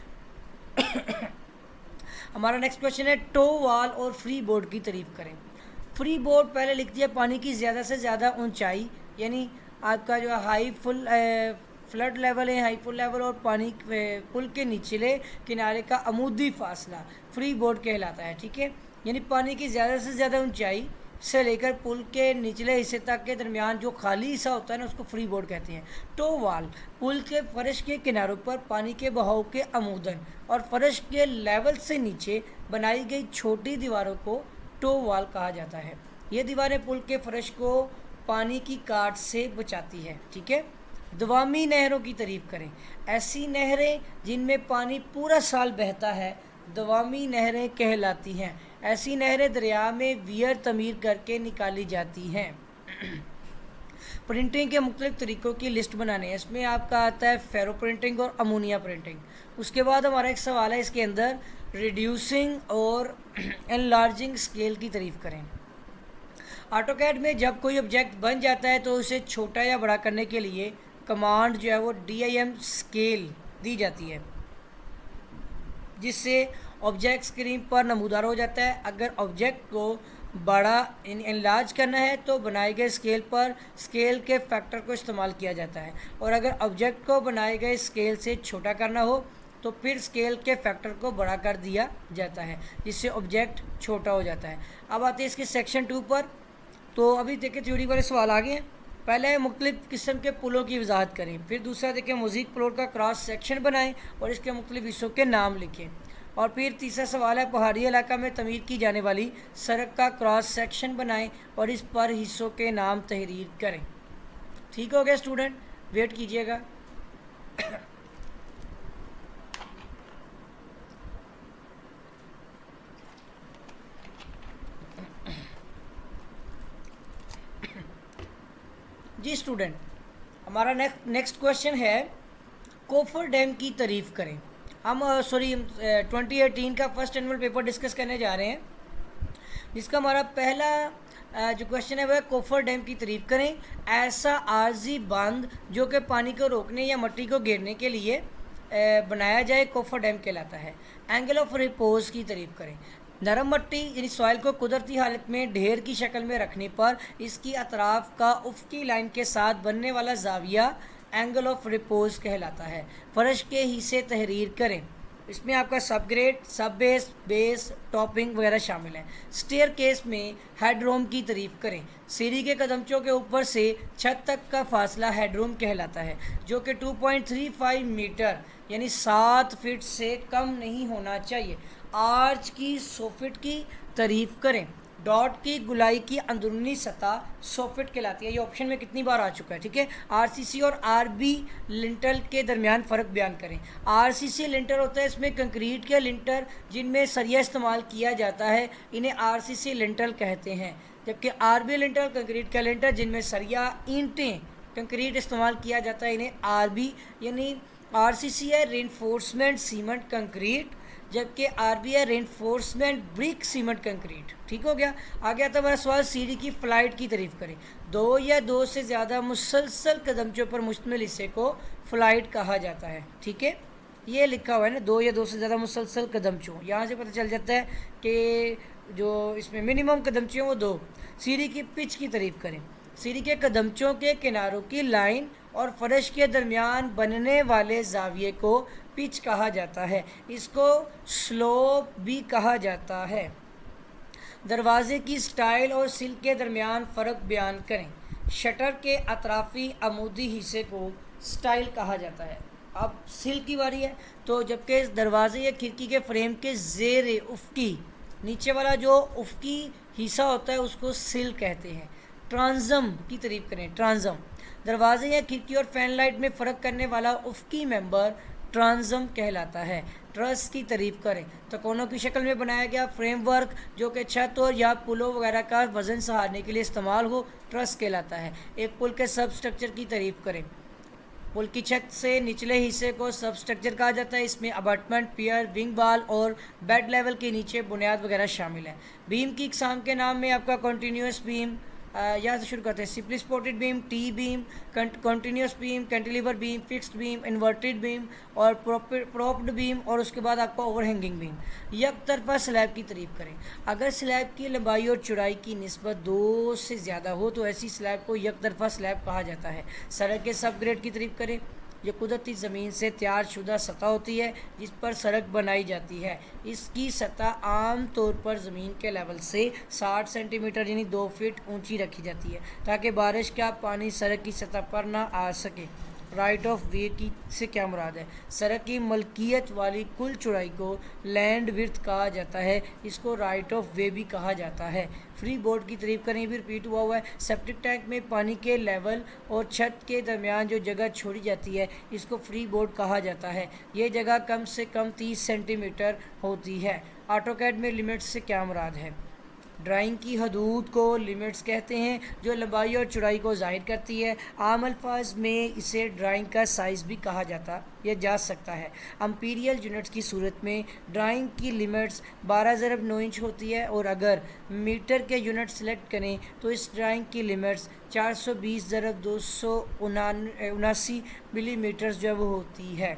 हमारा नेक्स्ट क्वेश्चन है टो वाल और फ्री बोर्ड की तारीफ करें। फ्री बोर्ड पहले लिख दिया पानी की ज़्यादा से ज़्यादा ऊंचाई, यानी आपका जो हाई फुल फ्लड लेवल है, हाई फुल लेवल और पानी पुल के निचले किनारे का अमूदी फासला फ्री बोर्ड कहलाता है, ठीक है। यानी पानी की ज़्यादा से ज़्यादा ऊंचाई से लेकर पुल के निचले हिस्से तक के दरमियान जो खाली हिस्सा होता है ना, उसको फ्री बोर्ड कहते हैं। टो वाल पुल के फर्श के किनारों पर पानी के बहाव के अमूदन और फर्श के लेवल से नीचे बनाई गई छोटी दीवारों को टो वाल कहा जाता है। ये दीवारें पुल के फर्श को पानी की काट से बचाती है, ठीक है। दवामी नहरों की तारीफ करें। ऐसी नहरें जिनमें पानी पूरा साल बहता है दवामी नहरें कहलाती हैं। ऐसी नहरें दरिया में वियर तमीर करके निकाली जाती हैं। प्रिंटिंग के मुख्तलिफ तरीक़ों की लिस्ट बनाने हैं। इसमें आपका आता है फेरो प्रिंटिंग और अमोनिया प्रिंटिंग। उसके बाद हमारा एक सवाल है इसके अंदर, रिड्यूसिंग और एनलार्जिंग स्केल की तारीफ करें। ऑटोकैड में जब कोई ऑब्जेक्ट बन जाता है तो उसे छोटा या बड़ा करने के लिए कमांड जो है वो डी आई एम स्केल दी जाती है, जिससे ऑब्जेक्ट स्क्रीन पर नमूदार हो जाता है। अगर ऑब्जेक्ट को बड़ा एनलार्ज करना है तो बनाए गए स्केल पर स्केल के फैक्टर को इस्तेमाल किया जाता है, और अगर ऑब्जेक्ट को बनाए गए स्केल से छोटा करना हो तो फिर स्केल के फैक्टर को बड़ा कर दिया जाता है, जिससे ऑब्जेक्ट छोटा हो जाता है। अब आते हैं इसके सेक्शन टू पर। तो अभी देखें थ्योरी वाले सवाल आ गए हैं। पहले मुख्तलिफ किस्म के पुलों की वजाहत करें, फिर दूसरा देखें मोज़ेक प्लॉट का क्रॉस सेक्शन बनाएं और इसके मुख्तलिफ हिस्सों के नाम लिखें, और फिर तीसरा सवाल है पहाड़ी इलाका में तमीर की जाने वाली सड़क का क्रॉस सेक्शन बनाएं और इस पर हिस्सों के नाम तहरीर करें। ठीक हो गया स्टूडेंट, वेट कीजिएगा। जी स्टूडेंट, हमारा नेक्स्ट नेक्स्ट क्वेश्चन है कोफर डैम की तारीफ करें। हम सॉरी ट्वेंटी एटीन का फर्स्ट एनुअल पेपर डिस्कस करने जा रहे हैं, जिसका हमारा पहला uh, जो क्वेश्चन है वह कोफर डैम की तारीफ करें। ऐसा आर्जी बांध जो कि पानी को रोकने या मिट्टी को घेरने के लिए uh, बनाया जाए कोफर डैम कहलाता है। एंगल ऑफ रिपोज की तारीफ करें। नरम मिट्टी यानी सॉइल को कुदरती हालत में ढेर की शक्ल में रखने पर इसकी अतराफ का उफ़क़ी लाइन के साथ बनने वाला जाविया एंगल ऑफ रिपोज कहलाता है। फर्श के हिस्से तहरीर करें। इसमें आपका सब grade, sub base, base, topping वगैरह शामिल हैं। स्टेयर केस में हेडरूम की तारीफ करें। सीढ़ी के कदमचों के ऊपर से छत तक का फासला हेडरूम कहलाता है, जो कि two point three five metre यानी सात फीट से कम नहीं होना चाहिए। आर्च की सौ फीट की तारीफ करें। डॉट की गुलाई की अंदरूनी सतह सौ फीट कहलाती है। ये ऑप्शन में कितनी बार आ चुका है, ठीक है। आरसीसी और आरबी लिंटल के दरमियान फ़र्क बयान करें। आरसीसी लिंटर होता है इसमें कंक्रीट के लिंटर जिनमें सरिया इस्तेमाल किया जाता है, इन्हें आरसीसी लिंटल कहते हैं, जबकि आरबी लिंटर कंक्रीट का लिंटर जिनमें सरिया ईंटें कंक्रीट इस्तेमाल किया जाता है, इन्हें आरबी यानी आरसीसी है रेनफोर्समेंट सीमेंट कंक्रीट, जबकि आरबी है रेनफोर्समेंट ब्रिक सीमेंट कंक्रीट। ठीक हो गया। आगे आता है हमारा सवाल, सीढ़ी की फ्लाइट की तारीफ करें। दो या दो से ज़्यादा मुसलसल कदमचों पर मुश्तमिल हिस्से को फ्लाइट कहा जाता है, ठीक है। ये लिखा हुआ है ना, दो या दो से ज़्यादा मुसलसल कदमचों, यहाँ से पता चल जाता है कि जो इसमें मिनिमम कदमचों वो दो। सीढ़ी की पिच की तारीफ करें। सीढ़ी के कदमचों के किनारों की लाइन और फर्श के दरमियान बनने वाले जाविये को पिच कहा जाता है, इसको स्लोप भी कहा जाता है। दरवाजे की स्टाइल और सिल के दरमियान फ़र्क बयान करें। शटर के अतराफी अमूदी हिस्से को स्टाइल कहा जाता है। अब सिल की बारी है, तो जबकि दरवाजे या खिड़की के फ्रेम के ज़ेर उफ़की नीचे वाला जो उफ़की हिस्सा होता है उसको सिल कहते हैं। ट्रांजम की तारीफ करें, ट्रांजम दरवाजे या खिड़की और फैन लाइट में फ़र्क करने वाला उफ़की मेंबर ट्रांजम कहलाता है। ट्रस की तारीफ करें तो कोनों की शक्ल में बनाया गया फ्रेमवर्क जो कि छत और या पुलों वगैरह का वज़न सहारने के लिए इस्तेमाल हो, ट्रस कहलाता है। एक पुल के सब स्ट्रक्चर की तारीफ करें। पुल की छत से निचले हिस्से को सब स्ट्रक्चर कहा जाता है। इसमें अबाटमेंट, पियर, विंग वाल और बेड लेवल के नीचे बुनियाद वगैरह शामिल है। बीम की इकसाम के नाम में आपका कंटिन्यूस बीम, यहाँ से शुरू करते हैं। Simply supported beam, T beam, continuous beam, cantilever beam, fixed beam, inverted beam और प्रोप्ड बीम, और उसके बाद आपका ओवरहैंगिंग बीम। एक तरफा स्लैब की तारीफ करें। अगर स्लैब की लंबाई और चौड़ाई की निस्बत दो से ज़्यादा हो तो ऐसी स्लैब को एक तरफा स्लैब कहा जाता है। सड़क के सब ग्रेड की तारीफ करें। ये कुदरती ज़मीन से तैयार शुदा सतह होती है जिस पर सड़क बनाई जाती है। इसकी सतह आम तौर पर ज़मीन के लेवल से साठ सेंटीमीटर यानी दो फीट ऊंची रखी जाती है ताकि बारिश का पानी सड़क की सतह पर ना आ सके। राइट ऑफ वे की से क्या मुराद है? सड़क की मलकियत वाली कुल चौड़ाई को लैंड विड्थ कहा जाता है। इसको राइट ऑफ वे भी कहा जाता है। फ्री बोर्ड की तारीफ करें, भी रिपीट हुआ हुआ है। सेप्टिक टैंक में पानी के लेवल और छत के दरमियान जो जगह छोड़ी जाती है इसको फ्री बोर्ड कहा जाता है। ये जगह कम से कम तीस सेंटीमीटर होती है। ऑटोकैड में लिमिट्स से क्या मुराद है? ड्राइंग की हदूद को लिमिट्स कहते हैं जो लंबाई और चौड़ाई को ज़ाहिर करती है। आम अल्फाज में इसे ड्राइंग का साइज़ भी कहा जाता या जा सकता है। अम्पीरियल यूनिट्स की सूरत में ड्राइंग की लिमिट्स बारह ज़रब नौ इंच होती है और अगर मीटर के यूनिट सेलेक्ट करें तो इस ड्राइंग की लिमिट्स चार सौ बीस ज़रब दो सौ उनासी मिलीमीटर जो वो होती है।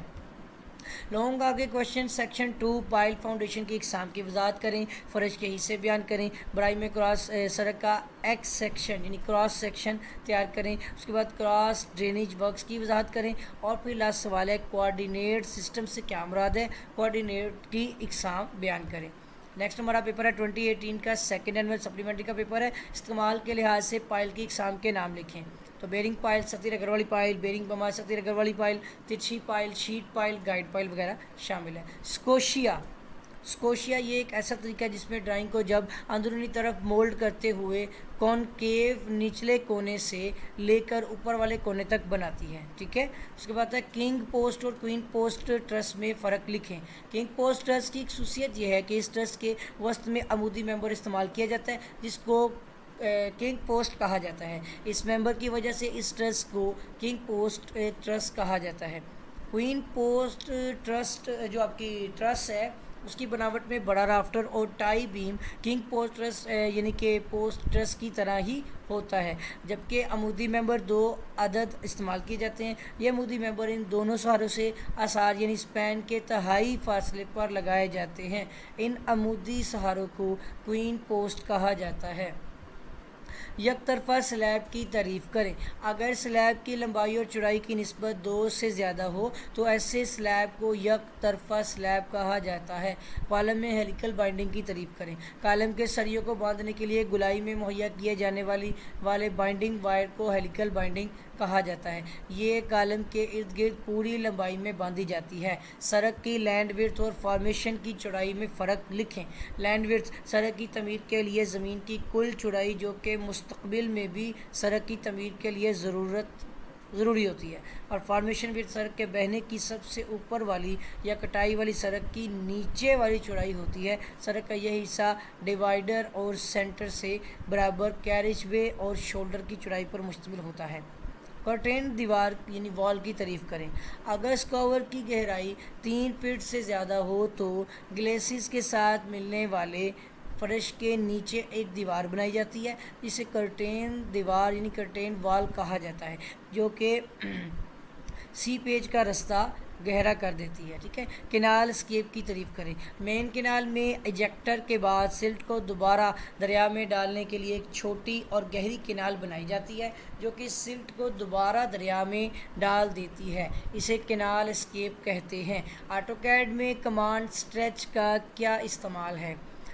लोगों आगे question section two pile foundation की इकसाम की वजाहत करें, फ़र्श के हिस्से बयान करें, बराई में क्रॉस सड़क का एक्स सेक्शन यानी क्रॉस सेक्शन तैयार करें, उसके बाद क्रॉस ड्रेनेज वर्क्स की वजाहत करें और फिर लास्ट सवाल है कोऑर्डिनेट सिस्टम से क्या मुराद है, कोऑर्डिनेट की इकसाम बयान करें। नेक्स्ट हमारा पेपर है ट्वेंटी एटीन का सेकेंड एनुअल सप्लीमेंट्री का पेपर है। इस्तेमाल के लिहाज से पाइल की इकसाम के नाम लिखें। तो बेरिंग पाइल, सती रगर वाली पाइल, बेरिंग बमा, सती रगर वाली पाइल, तिरछी pile, sheet pile, guide pile वगैरह शामिल है। स्कोशिया, स्कोशिया ये एक ऐसा तरीका है जिसमें ड्राइंग को जब अंदरूनी तरफ मोल्ड करते हुए कॉनकेव निचले कोने से लेकर ऊपर वाले कोने तक बनाती है। ठीक है, उसके बाद है किंग पोस्ट और क्वीन पोस्ट ट्रस में फ़र्क लिखें। किंग पोस्ट ट्रस की एक खासियत यह है कि इस ट्रस के वस्त में अमूदी मेंबर इस्तेमाल किया जाता है जिसको किंग पोस्ट कहा जाता है। इस मेंबर की वजह से इस ट्रस को किंग पोस्ट ट्रस कहा जाता है। क्वीन पोस्ट ट्रस्ट जो आपकी ट्रस है उसकी बनावट में बड़ा राफ्टर और tie beam king post truss यानी कि पोस्ट ट्रस की तरह ही होता है, जबकि अमूदी मेंबर दो अदद इस्तेमाल किए जाते हैं। ये अमूदी मेंबर इन दोनों सहारों से आसार यानी स्पैन के तहाई फासले पर लगाए जाते हैं। इन अमूदी सहारों को क्वीन पोस्ट कहा जाता है। एक तरफा स्लैब की तारीफ़ करें। अगर स्लैब की लंबाई और चौड़ाई की निस्बत दो से ज़्यादा हो तो ऐसे स्लैब को एक तरफा स्लैब कहा जाता है। कॉलम में हेलिकल बाइंडिंग की तारीफ़ करें। कॉलम के सरियों को बांधने के लिए गुलाई में मुहैया किए जाने वाली वाले बाइंडिंग वायर को हेलिकल बाइंडिंग कहा जाता है। ये कॉलम के इर्द गिर्द पूरी लंबाई में बांधी जाती है। सड़क की लैंड विड्थ और फॉर्मेशन की चौड़ाई में फ़र्क लिखें। लैंड विड्थ सड़क की तमीर के लिए ज़मीन की कुल चौड़ाई जो कि मुस्तकबिल में भी सड़क की तमीर के लिए ज़रूरत ज़रूरी होती है, और फॉर्मेशन विड्थ सड़क के बहने की सबसे ऊपर वाली या कटाई वाली सड़क की नीचे वाली चौड़ाई होती है। सड़क का यह हिस्सा डिवाइडर और सेंटर से बराबर कैरिज वे और शोल्डर की चौड़ाई पर मुश्तमिल होता है। कर्टेन दीवार यानी वॉल की तारीफ़ करें। अगर स्कॉवर की गहराई तीन फीट से ज़्यादा हो तो ग्लेसिस के साथ मिलने वाले फर्श के नीचे एक दीवार बनाई जाती है जिसे कर्टेन दीवार यानी कर्टेन वॉल कहा जाता है, जो कि सी पेज का रास्ता गहरा कर देती है। ठीक है, किनाल स्केप की तारीफ़ करें। मेन किनाल में इजेक्टर के बाद सिल्ट को दोबारा दरिया में डालने के लिए एक छोटी और गहरी किनाल बनाई जाती है जो कि सिल्ट को दोबारा दरिया में डाल देती है। इसे किनाल स्केप कहते हैं। ऑटोकैड में कमांड स्ट्रेच का क्या इस्तेमाल है?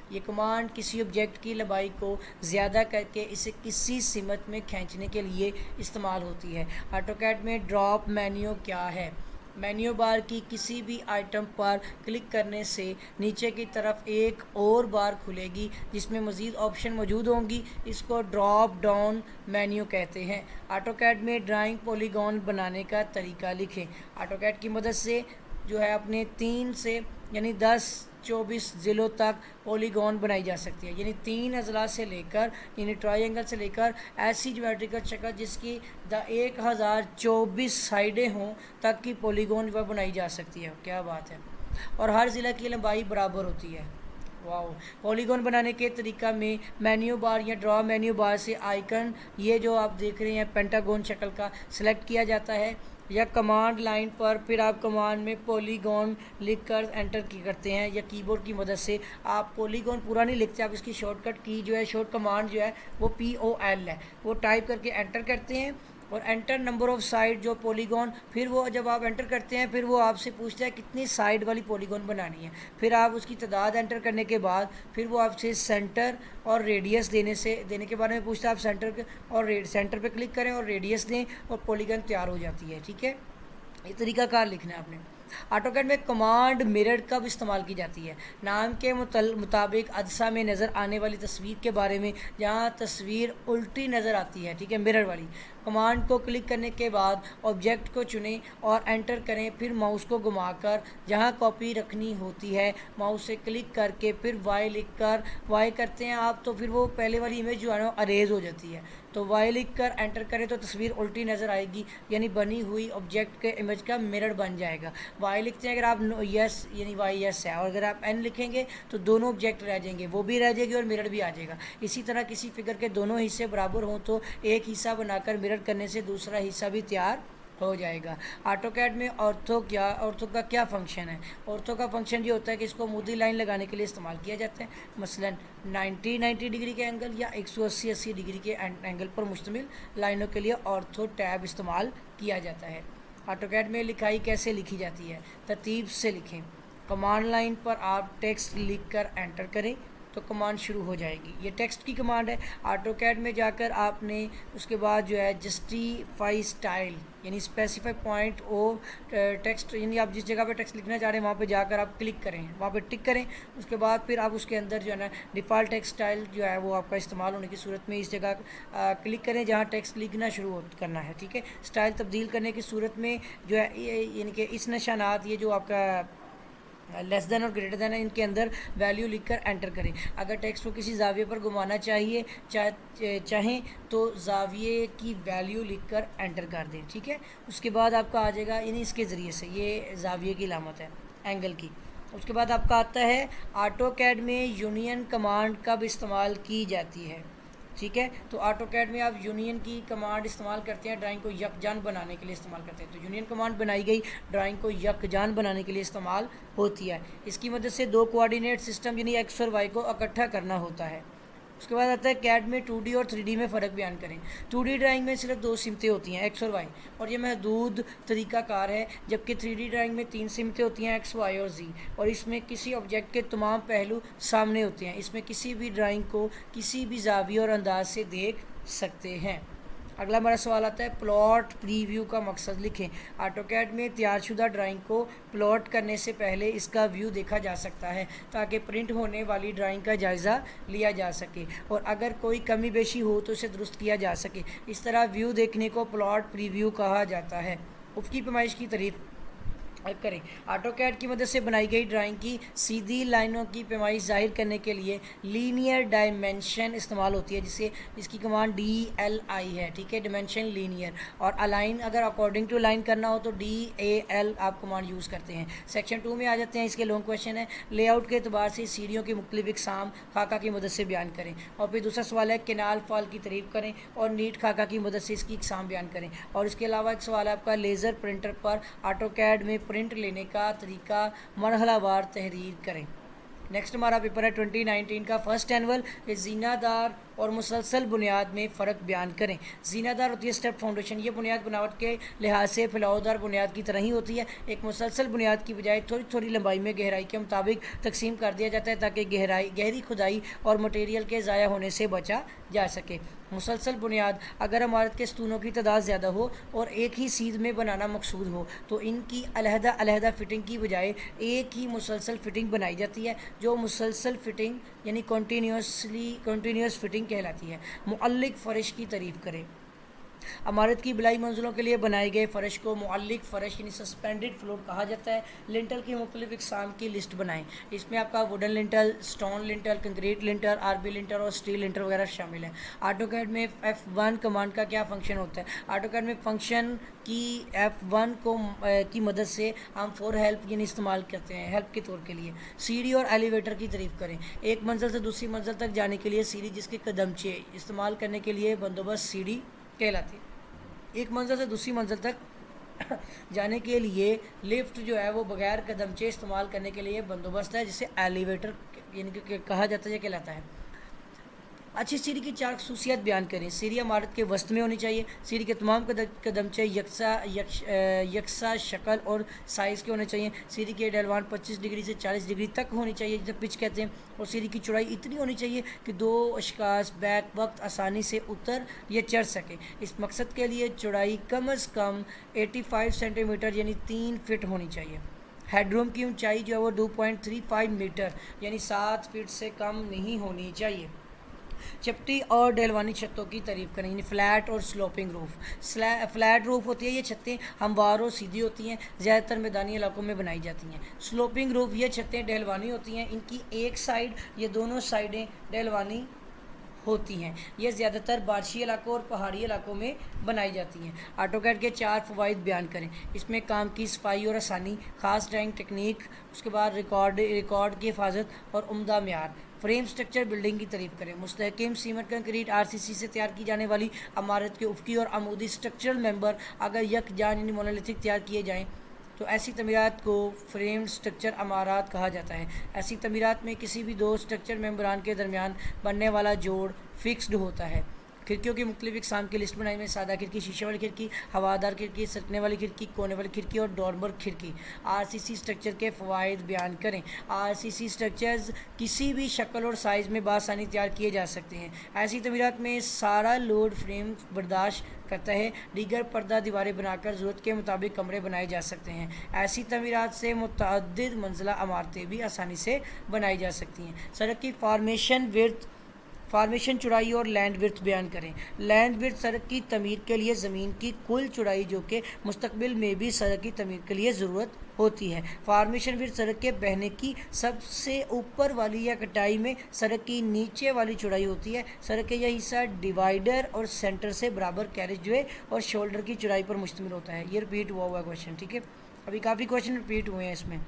ये कमांड किसी ऑब्जेक्ट की लंबाई को ज़्यादा करके इसे किसी सिमत में खींचने के लिए इस्तेमाल होती है। ऑटोकैड में ड्रॉप मेन्यू क्या है? मेन्यू बार की किसी भी आइटम पर क्लिक करने से नीचे की तरफ एक और बार खुलेगी जिसमें मज़ीद ऑप्शन मौजूद होंगी। इसको ड्रॉप डाउन मेन्यू कहते हैं। ऑटोकैड में ड्राइंग पॉलीगॉन बनाने का तरीका लिखें। ऑटोकैड की मदद से जो है अपने तीन से यानी दस चौबीस ज़िलों तक पॉलीगॉन बनाई जा सकती है, यानी तीन अजला से लेकर यानी ट्रायंगल से लेकर ऐसी ज्योमेट्रिकल शक्ल जिसकी द एक हज़ार चौबीस साइडें हों तक की पॉलीगॉन वह बनाई जा सकती है। क्या बात है। और हर ज़िला की लंबाई बराबर होती है। वाह। पॉलीगॉन बनाने के तरीका में मेन्यू बार या ड्रॉ मेन्यू बार से आइकन ये जो आप देख रहे हैं पेंटागन शक्ल का सिलेक्ट किया जाता है या कमांड लाइन पर, फिर आप कमांड में पॉलीगॉन लिखकर एंटर की करते हैं या कीबोर्ड की मदद से आप पॉलीगॉन पूरा नहीं लिखते, आप इसकी शॉर्टकट की जो है शॉर्ट कमांड जो है वो पी ओ एल है, वो टाइप करके एंटर करते हैं और एंटर नंबर ऑफ़ साइड जो पॉलीगॉन, फिर वो जब आप एंटर करते हैं फिर वो आपसे पूछता है कितनी साइड वाली पॉलीगॉन बनानी है, फिर आप उसकी तादाद एंटर करने के बाद फिर वो आपसे सेंटर और रेडियस देने से देने के बारे में पूछता है। आप सेंटर और सेंटर पे क्लिक करें और रेडियस दें और पॉलीगॉन तैयार हो जाती है। ठीक है, ये तरीकाकार लिखना है आपने। ऑटोकैड में कमांड मिरर कब इस्तेमाल की जाती है? नाम के मुताबिक अदसा में नज़र आने वाली तस्वीर के बारे में, जहाँ तस्वीर उल्टी नज़र आती है, ठीक है, मिरर वाली। कमांड को क्लिक करने के बाद ऑब्जेक्ट को चुनें और एंटर करें, फिर माउस को घुमाकर जहां कॉपी रखनी होती है माउस से क्लिक करके फिर वाई लिख कर वाई करते हैं आप, तो फिर वो पहले वाली इमेज जो है ना अरेज हो जाती है। तो वाई लिख कर एंटर करें तो तस्वीर उल्टी नज़र आएगी, यानी बनी हुई ऑब्जेक्ट के इमेज का मिरर बन जाएगा। वाई लिखते हैं अगर आप यस यानी वाई यस है, और अगर आप एन लिखेंगे तो दोनों ऑब्जेक्ट रह जाएंगे, वो भी रह जाएगी और मिरर भी आ जाएगा। इसी तरह किसी फिगर के दोनों हिस्से बराबर हों तो एक हिस्सा बनाकर मिरर करने से दूसरा हिस्सा भी तैयार हो जाएगा। ऑटोकैड में ऑर्थो क्या ऑर्थो का क्या फंक्शन है? ऑर्थो का फंक्शन ये होता है कि इसको मुद्दी लाइन लगाने के लिए इस्तेमाल किया जाता है, मसलन नब्बे नब्बे डिग्री के एंगल या एक सौ अस्सी अस्सी डिग्री के एंगल पर मुश्तमिल लाइनों के लिए ऑर्थो टैब इस्तेमाल किया जाता है। ऑटोकैड में लिखाई कैसे लिखी जाती है? तरतीब से लिखें। कमांड लाइन पर आप टेक्स्ट लिख कर एंटर करें तो कमांड शुरू हो जाएगी। ये टेक्स्ट की कमांड है। ऑटोकैड में जाकर आपने उसके बाद जो है जस्टिफाई स्टाइल यानी स्पेसिफाई पॉइंट ऑफ टेक्स्ट, यानी आप जिस जगह पे टेक्स्ट लिखना चाह रहे हैं वहाँ पे जाकर आप क्लिक करें, वहाँ पे टिक करें। उसके बाद फिर आप उसके अंदर जो है ना डिफ़ॉल्ट टेक्स्ट स्टाइल जो है वो आपका इस्तेमाल होने की सूरत में इस जगह क्लिक करें जहाँ टेक्स्ट लिखना शुरू करना है। ठीक है, स्टाइल तब्दील करने की सूरत में जो है यानी कि इस निशानात ये जो आपका लेस देन और ग्रेटर देन है इनके अंदर वैल्यू लिखकर एंटर करें। अगर टेक्स्ट को किसी जाविये पर घुमाना चाहिए चाहे चाहें तो जाविये की वैल्यू लिखकर एंटर कर दें। ठीक है, उसके बाद आपका आ जाएगा यानी इसके ज़रिए से, ये जाविये की अलामत है एंगल की। उसके बाद आपका आता है ऑटोकैड में यूनियन कमांड कब इस्तेमाल की जाती है? ठीक है, तो ऑटोकैड में आप यूनियन की कमांड इस्तेमाल करते हैं ड्राइंग को यकजान बनाने के लिए इस्तेमाल करते हैं। तो यूनियन कमांड बनाई गई ड्राइंग को यकजान बनाने के लिए इस्तेमाल होती है। इसकी मदद से दो कोऑर्डिनेट सिस्टम यानी एक्स और वाई को इकट्ठा करना होता है। उसके बाद आता है कैड में टू डी और थ्री डी में फ़र्क बयान करें। टू डी ड्राइंग में सिर्फ दो सिमतें होती हैं एक्स और वाई, और ये महदूद तरीक़ाकार है, जबकि थ्री डी ड्राइंग में तीन सिमतें होती हैं एक्स वाई और जी, और इसमें किसी ऑब्जेक्ट के तमाम पहलू सामने होते हैं। इसमें किसी भी ड्राइंग को किसी भी जाविये और अंदाज से देख सकते हैं। अगला हमारा सवाल आता है प्लॉट प्रीव्यू का मकसद लिखें। ऑटोकैड में तैयारशुदा ड्राइंग को प्लॉट करने से पहले इसका व्यू देखा जा सकता है ताकि प्रिंट होने वाली ड्राइंग का जायज़ा लिया जा सके और अगर कोई कमी बेशी हो तो उसे दुरुस्त किया जा सके। इस तरह व्यू देखने को प्लॉट प्रीव्यू कहा जाता है। उसकी पैमाइश की तारीफ करें। ऑटोकैड की मदद से बनाई गई ड्राइंग की सीधी लाइनों की पैमाइश जाहिर करने के लिए लीनियर डायमेंशन इस्तेमाल होती है, जिसे इसकी कमांड डी एल आई है। ठीक है, डायमेंशन लीनियर, और अलाइन अगर अकॉर्डिंग टू लाइन करना हो तो डी ए एल आप कमांड यूज़ करते हैं। सेक्शन टू में आ जाते हैं। इसके लॉन्ग क्वेश्चन है लेआउट के अतबार से सीढ़ियों की मुख्तलिफ इकसाम खाका की मदद से बयान करें। और फिर दूसरा सवाल है केनाल फॉल की तारीफ करें और नीट खाका की मदद से इसकी इकसाम बयान करें। और इसके अलावा एक सवाल है आपका लेज़र प्रिंटर पर ऑटोकैड में प्रिंट लेने का तरीका मरहलावार तहरीर करें। नेक्स्ट हमारा पेपर है ट्वेंटी नाइनटीन का फर्स्ट एनुअल जीनादार और मुसलसल बुनियाद में फ़र्क बयान करें। जीनादार होती है स्टेप फाउंडेशन, ये बुनियाद बनावट के लिहाज से फैलावदार बुनियाद की तरह ही होती है। एक मुसलसल बुनियाद की बजाय थोड़ी थोड़ी लंबाई में गहराई के मुताबिक तकसीम कर दिया जाता है ताकि गहराई गहरी खुदाई और मटेरियल के ज़ाया होने से बचा जा सके। मुसलसल बुनियाद अगर इमारत के स्तूनों की तादाद ज़्यादा हो और एक ही सीध में बनाना मकसूद हो तो इनकी अलहदा अलहदा फिटिंग की बजाय एक ही मुसलसल फिटिंग बनाई जाती है, जो मुसलसल फिटिंग यानी कॉन्टीन्यूसली कॉन्टीन्यूस फिटिंग कहलाती है। मुअल्लिक फ़र्श की तारीफ़ करें। इमारत की बिलाई मंजिलों के लिए बनाए गए फ़र्श को मुअल्लिक फ़र्श यानी सस्पेंडेड फ्लोर कहा जाता है। लिंटल की मुख्तलिफ इक़साम की लिस्ट बनाएं। इसमें आपका wooden lintel, stone lintel, concrete lintel, RB lintel और स्टील लिंटल वगैरह शामिल हैं। ऑटोकैड में एफ वन कमांड का क्या फंक्शन होता है? ऑटोकैड में फंक्शन की एफ वन को की मदद से हम फॉर हेल्प यानी इस्तेमाल करते हैं, हेल्प के तौर के लिए। सीढ़ी और एलिवेटर की तारीफ़ करें। एक मंजिल से दूसरी मंजिल तक जाने के लिए सीढ़ी जिसके कदमचे इस्तेमाल करने के लिए बंदोबस्त सीढ़ी कहलाती। एक मंजिल से दूसरी मंजिल तक जाने के लिए लिफ्ट जो है वो बगैर कदमचे इस्तेमाल करने के लिए बंदोबस्त है, जिसे एलिवेटर यानी कि कहा जाता है, कहलाता है। अच्छी सीढ़ी की चार खसूसियात बयान करें। सीढ़ी इमारत के वस्त में होनी चाहिए। सीढ़ी के तमाम कदमचे यकसा यक्ष यकसा शक्ल और साइज़ के होने चाहिए। सीढ़ी के ढलवान पच्चीस डिग्री से चालीस डिग्री तक होनी चाहिए, जिसे पिच कहते हैं। और सीढ़ी की चौड़ाई इतनी होनी चाहिए कि दो अशखास बैक वक्त आसानी से उतर या चढ़ सके। इस मकसद के लिए चौड़ाई कम अज़ कम पचासी सेंटीमीटर यानी तीन फिट होनी चाहिए। हेडरूम की ऊंचाई जो है वो दो पॉइंट थ्री फाइव मीटर यानी सात फीट से कम नहीं होनी चाहिए। चपटी और डेलवानी छतों की तारीफ़ करें, यानी फ्लैट और स्लोपिंग रूफ़। फ्लैट रूफ़ होती है, ये छतें हमवार और सीधी होती हैं, ज़्यादातर मैदानी इलाकों में बनाई जाती हैं। स्लोपिंग रूफ़ ये छतें डेलवानी होती हैं, इनकी एक साइड ये दोनों साइडें डेलवानी होती हैं। ये ज़्यादातर बारिशी इलाकों और पहाड़ी इलाकों में बनाई जाती हैं। ऑटोकैड के चार फ़वाइद बयान करें। इसमें काम की सफाई और आसानी, ख़ास ड्राइंग टेक्निक, उसके बाद रिकॉर्ड रिकॉर्ड की हिफाजत और उम्दा म्यार। फ्रेम स्ट्रक्चर बिल्डिंग की तारीफ़ करें। मुस्तहकम सीमेंट कंक्रीट आरसीसी से तैयार की जाने वाली इमारत के उफ़क़ी और अमूदी स्ट्रक्चरल मेंबर अगर यकजान यानी मोनोलिथिक तैयार किए जाएँ तो ऐसी तमीरात को फ्रेम स्ट्रक्चर अमारात कहा जाता है। ऐसी तमीरात में किसी भी दो स्ट्रक्चर मेंबरान के दरमियान बनने वाला जोड़ फिक्स्ड होता है। खिड़कियों की मुख्तलिफ इक़साम की लिस्ट बनाई में सादा खिड़की, शीशे वाली खिड़की, हवादार खिड़की, सरकने वाली खिड़की, कोने वाली खिड़की और डोरबर खिड़की। आरसीसी स्ट्रक्चर के फ़वाइद बयान करें। आरसीसी स्ट्रक्चर्स किसी भी शक्ल और साइज़ में बासानी तैयार किए जा सकते हैं। ऐसी तमीरात में सारा लोड फ्रेम बर्दाश्त करता है। दीगर पर्दा दीवारें बनाकर ज़रूरत के मुताबिक कमरे बनाए जा सकते हैं। ऐसी तमीरात से मुतअद्दिद मंजिला इमारतें भी आसानी से बनाई जा सकती हैं। सड़क की फार्मेशन विर्थ फार्मेशन चौड़ाई और लैंड विर्थ बयान करें। लैंड विर्थ सड़क की तमीर के लिए ज़मीन की कुल चौड़ाई जो कि मुस्तकबिल में भी सड़क की तमीर के लिए ज़रूरत होती है। फार्मेशन विर्थ सड़क के बहने की सबसे ऊपर वाली या कटाई में सड़क की नीचे वाली चौड़ाई होती है। सड़क का यह हिस्सा डिवाइडर और सेंटर से बराबर कैरेज वे और शोल्डर की चौड़ाई पर मुश्तमिल होता है। ये रिपीट हुआ हुआ क्वेश्चन, ठीक है। अभी काफ़ी क्वेश्चन रिपीट हुए हैं इसमें।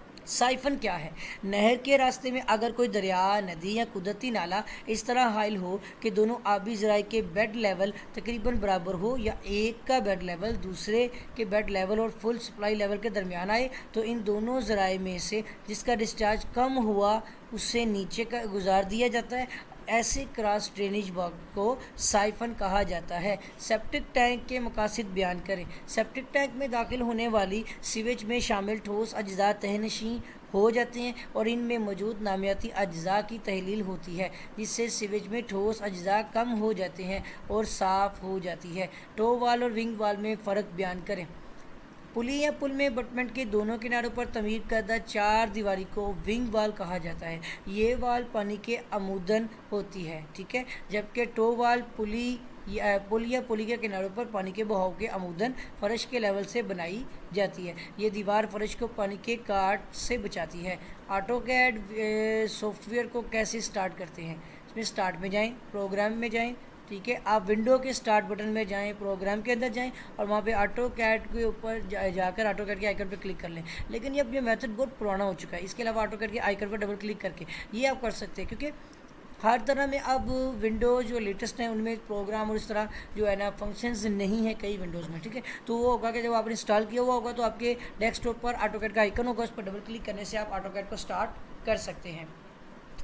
साइफन क्या है? नहर के रास्ते में अगर कोई दरिया, नदी या कुदरती नाला इस तरह हाइल हो कि दोनों आबी ज़राए के बेड लेवल तकरीबन बराबर हो या एक का बेड लेवल दूसरे के बेड लेवल और फुल सप्लाई लेवल के दरमियान आए तो इन दोनों ज़राए में से जिसका डिस्चार्ज कम हुआ उससे नीचे का गुजार दिया जाता है। ऐसे क्रॉस ड्रेनेज वर्क को साइफन कहा जाता है। सेप्टिक टैंक के मकासद बयान करें। सेप्टिक टैंक में दाखिल होने वाली सीवेज में शामिल ठोस अज्जा तहनशी हो जाते हैं और इनमें मौजूद नामियाती अज्जा की तहलील होती है, जिससे सीवेज में ठोस अज्जा कम हो जाते हैं और साफ़ हो जाती है। टो वाल और विंग वाल में फ़र्क बयान करें। पुली या पुल में बटमेंट के दोनों किनारों पर तमीर करदा चार दीवारी को विंग वाल कहा जाता है। ये वाल पानी के आमुदन होती है, ठीक है, जबकि टो वाल पुली या पुल या पुली के किनारों पर पानी के बहाव के आमुदन फर्श के लेवल से बनाई जाती है। ये दीवार फर्श को पानी के काट से बचाती है। ऑटोकैड सॉफ्टवेयर को कैसे स्टार्ट करते हैं? इसमें स्टार्ट में जाएं, प्रोग्राम में जाएं, ठीक है, आप विंडो के स्टार्ट बटन में जाएं, प्रोग्राम के अंदर जाएं और वहाँ पे ऑटोकैड के ऊपर जा, जाकर ऑटोकैड के आइकन पर क्लिक कर लें। लेकिन ये अब ये मेथड बहुत पुराना हो चुका है। इसके अलावा ऑटोकैड के आइकन पर डबल क्लिक करके ये आप कर सकते हैं, क्योंकि हर तरह में अब विंडो जो लेटेस्ट हैं उनमें प्रोग्राम और इस तरह जो है ना फंक्शंस नहीं है कई विंडोज़ में, ठीक है। तो वो होगा कि जब आपने इंस्टॉल किया हुआ होगा तो आपके डेस्कटॉप पर ऑटोकैड का आइकन होगा, उस पर डबल क्लिक करने से आप ऑटोकैड को स्टार्ट कर सकते हैं।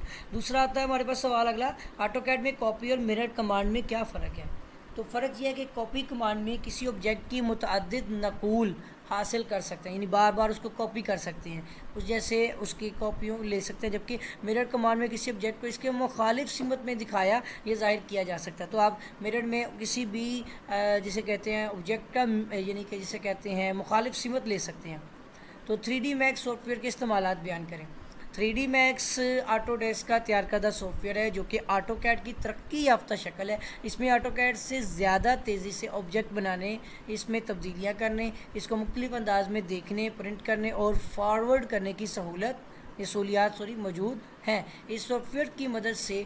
दूसरा आता है हमारे पास सवाल अगला, ऑटोकैड में कॉपी और मिरर कमांड में क्या फ़र्क है। तो फ़र्क यह है कि कॉपी कमांड में किसी ऑब्जेक्ट की मुतअद्दिद नकूल हासिल कर सकते हैं, यानी बार बार उसको कॉपी कर सकते हैं, उस जैसे उसकी कॉपियों ले सकते हैं, जबकि मिरर कमांड में किसी ऑब्जेक्ट को इसके मुखालिफ सिमत में दिखाया या जाहिर किया जा सकता है। तो आप मिरर में किसी भी जिसे कहते हैं ऑब्जेक्ट का यानी कि जिसे कहते हैं मुखालिफ सिमत ले सकते हैं। तो थ्री डी मैक्स सॉफ्टवेयर के इस्तेमालात बयान करें। थ्री डी मैक्स ऑटोडेस्क का तैयार करदा सॉफ्टवेयर है जो कि ऑटोकैड की तरक्की याफ्ता शक्ल है। इसमें ऑटोकैड से ज़्यादा तेज़ी से ऑब्जेक्ट बनाने, इसमें तब्दीलियाँ करने, इसको मुख्तलिफ अंदाज में देखने, प्रिंट करने और फॉरवर्ड करने की सहूलत ये सहूलियात सॉरी मौजूद हैं। इस सॉफ्टवेयर की मदद से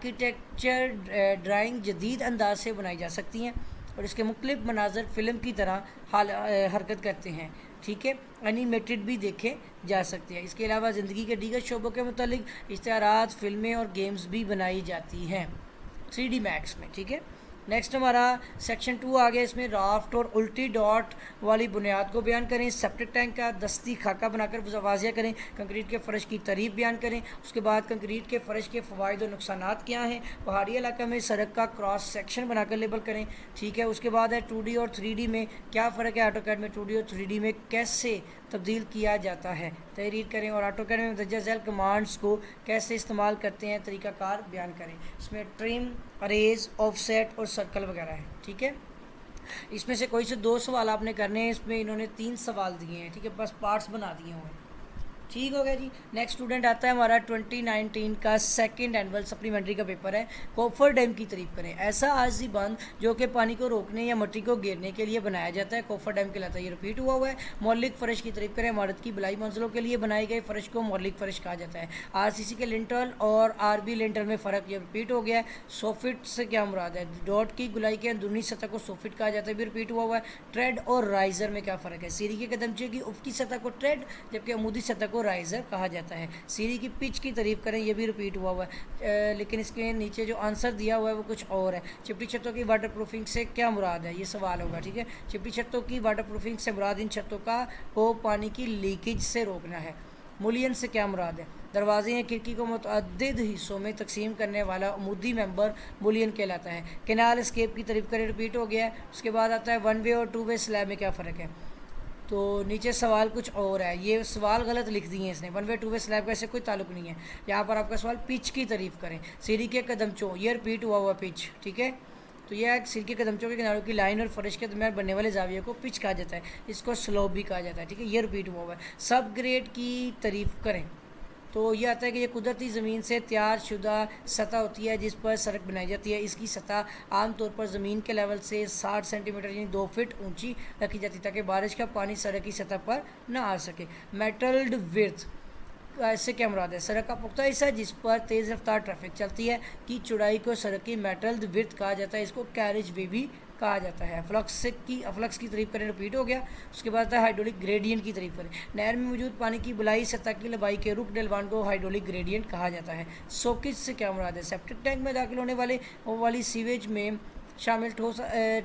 आर्किटेक्चर ड्राइंग जदीद अंदाज से बनाई जा सकती हैं और इसके मुख्तलिफ मनाजर फ़िल्म की तरह हाल हरकत करते हैं, ठीक है, एनिमेटेड भी देखे जा सकते हैं। इसके अलावा ज़िंदगी के दीगर शोबों के मुतालिक इश्तिहारात, फिल्में और गेम्स भी बनाई जाती हैं थ्री डी मैक्स में, ठीक है। नेक्स्ट हमारा सेक्शन टू आ गया, इसमें राफ्ट और उल्टी डॉट वाली बुनियाद को बयान करें, सेप्टिक टैंक का दस्ती खाका बनाकर वाज़िया करें, कंक्रीट के फ़र्श की तारीफ बयान करें, उसके बाद कंक्रीट के फ़र्श के फ़वाइद और नुकसानात क्या हैं, पहाड़ी इलाका में सड़क का क्रॉस सेक्शन बनाकर लेबल करें, ठीक है। उसके बाद है टू डी और थ्री डी में क्या फ़र्क है, ऑटोकैड में टू डी और थ्री डी में कैसे तब्दील किया जाता है, तहरीर करें, और ऑटोकैड में मदरजा झैल कमांड्स को कैसे इस्तेमाल करते हैं, तरीक़ाकार बयान करें। इसमें ट्रिम, अरेज, ऑफसेट और सर्कल वगैरह है, ठीक है। इसमें से कोई से दो सवाल आपने करने हैं, इसमें इन्होंने तीन सवाल दिए हैं, ठीक है, बस पार्ट्स बना दिए हुए हैं, ठीक हो गया जी। नेक्स्ट स्टूडेंट आता है हमारा ट्वेंटी नाइनटीन का सेकंड एनुअल सप्लीमेंट्री का पेपर है, कोफर डैम की तारीफ करें। ऐसा आर्जी बांध जो कि पानी को रोकने या मिट्टी को घेरने के लिए बनाया जाता है, कोफर डैम कहलाता है। ये रिपीट हुआ हुआ है। मौलिक फ़र्श की तारीफ करें। इमारत की बलाई मंजिलों के लिए बनाए गए फ़र्श को मौलिक फ़र्श कहा जाता है। आरसीसी के लिंटल और आरबी लिंटल में फ़र्क ये रिपीट हो गया है। सोफिट से क्या मुराद है, डॉट की गुलाई के अंदरूनी सतह को सोफिट कहा जाता है, भी रिपीट हुआ हुआ है। ट्रेड और राइज़र में क्या फ़र्क है, सीढ़ी के कदमचे की उफ़की सतह को ट्रेड जबकि अमूदी सतह को राइज़र कहा जाता है। सीढ़ी की पिच की तारीफ करें, ये भी रिपीट हुआ हुआ है, लेकिन इसके नीचे जो आंसर दिया हुआ है वो कुछ और है। चिपटी छतों की वाटर प्रूफिंग से क्या मुराद है, ये सवाल होगा, ठीक है। चिपटी छतों की वाटर प्रूफिंग से मुराद इन छतों का को पानी की लीकेज से रोकना है। मुलियन से क्या मुराद है, दरवाजे या खिड़की को मुतअद्दिद हिस्सों में तकसीम करने वाला अमूदी मेंबर मुलियन कहलाता है। कैनाल स्केप की तारीफ करें, रिपीट हो गया है। उसके बाद आता है वन वे और टू वे स्लैब में क्या फ़र्क है, तो नीचे सवाल कुछ और है, ये सवाल गलत लिख दिए हैं इसने। One way two way slab का ऐसे कोई ताल्लुक नहीं है। यहाँ पर आपका सवाल पिच की तारीफ करें, सीढ़ी के कदमचों, ये रिपीट हुआ हुआ पिच, ठीक है। तो यह सीढ़ी के कदमचों के किनारों की लाइन और फर्श के दरमियान बनने वाले जाविये को पिच कहा जाता है, इसको स्लोप भी कहा जाता है, ठीक है। ये रिपीट हुआ हुआ है। सब ग्रेड की तारीफ करें, तो ये आता है कि ये कुदरती ज़मीन से तैयार शुदा सतह होती है जिस पर सड़क बनाई जाती है। इसकी सतह आमतौर पर ज़मीन के लेवल से साठ सेंटीमीटर यानी दो फिट ऊंची रखी जाती है ताकि बारिश का पानी सड़क की सतह पर ना आ सके। मेटल्ड विर्थ, इससे क्या मुराद है, सड़क का पुख्ता हिस्सा जिस पर तेज़ रफ्तार ट्रैफिक चलती है की चौड़ाई को सड़क की मेटल्ड विर्थ कहा जाता है, इसको कैरेज वे भी कहा जाता है। फ्लक्स की फ्लक्स की तारीफ करें, रिपीट हो गया। उसके बाद आता है हाइड्रोलिक ग्रेडियंट की तारीफ करें। नहर में मौजूद पानी की बुलाई सतह की लंबाई के रुख डलवान को हाइड्रोलिक ग्रेडियंट कहा जाता है। सोकेज से क्या मुराद है, सेप्टिक टैंक में दाखिल होने वाले वाली सीवेज में शामिल ठोस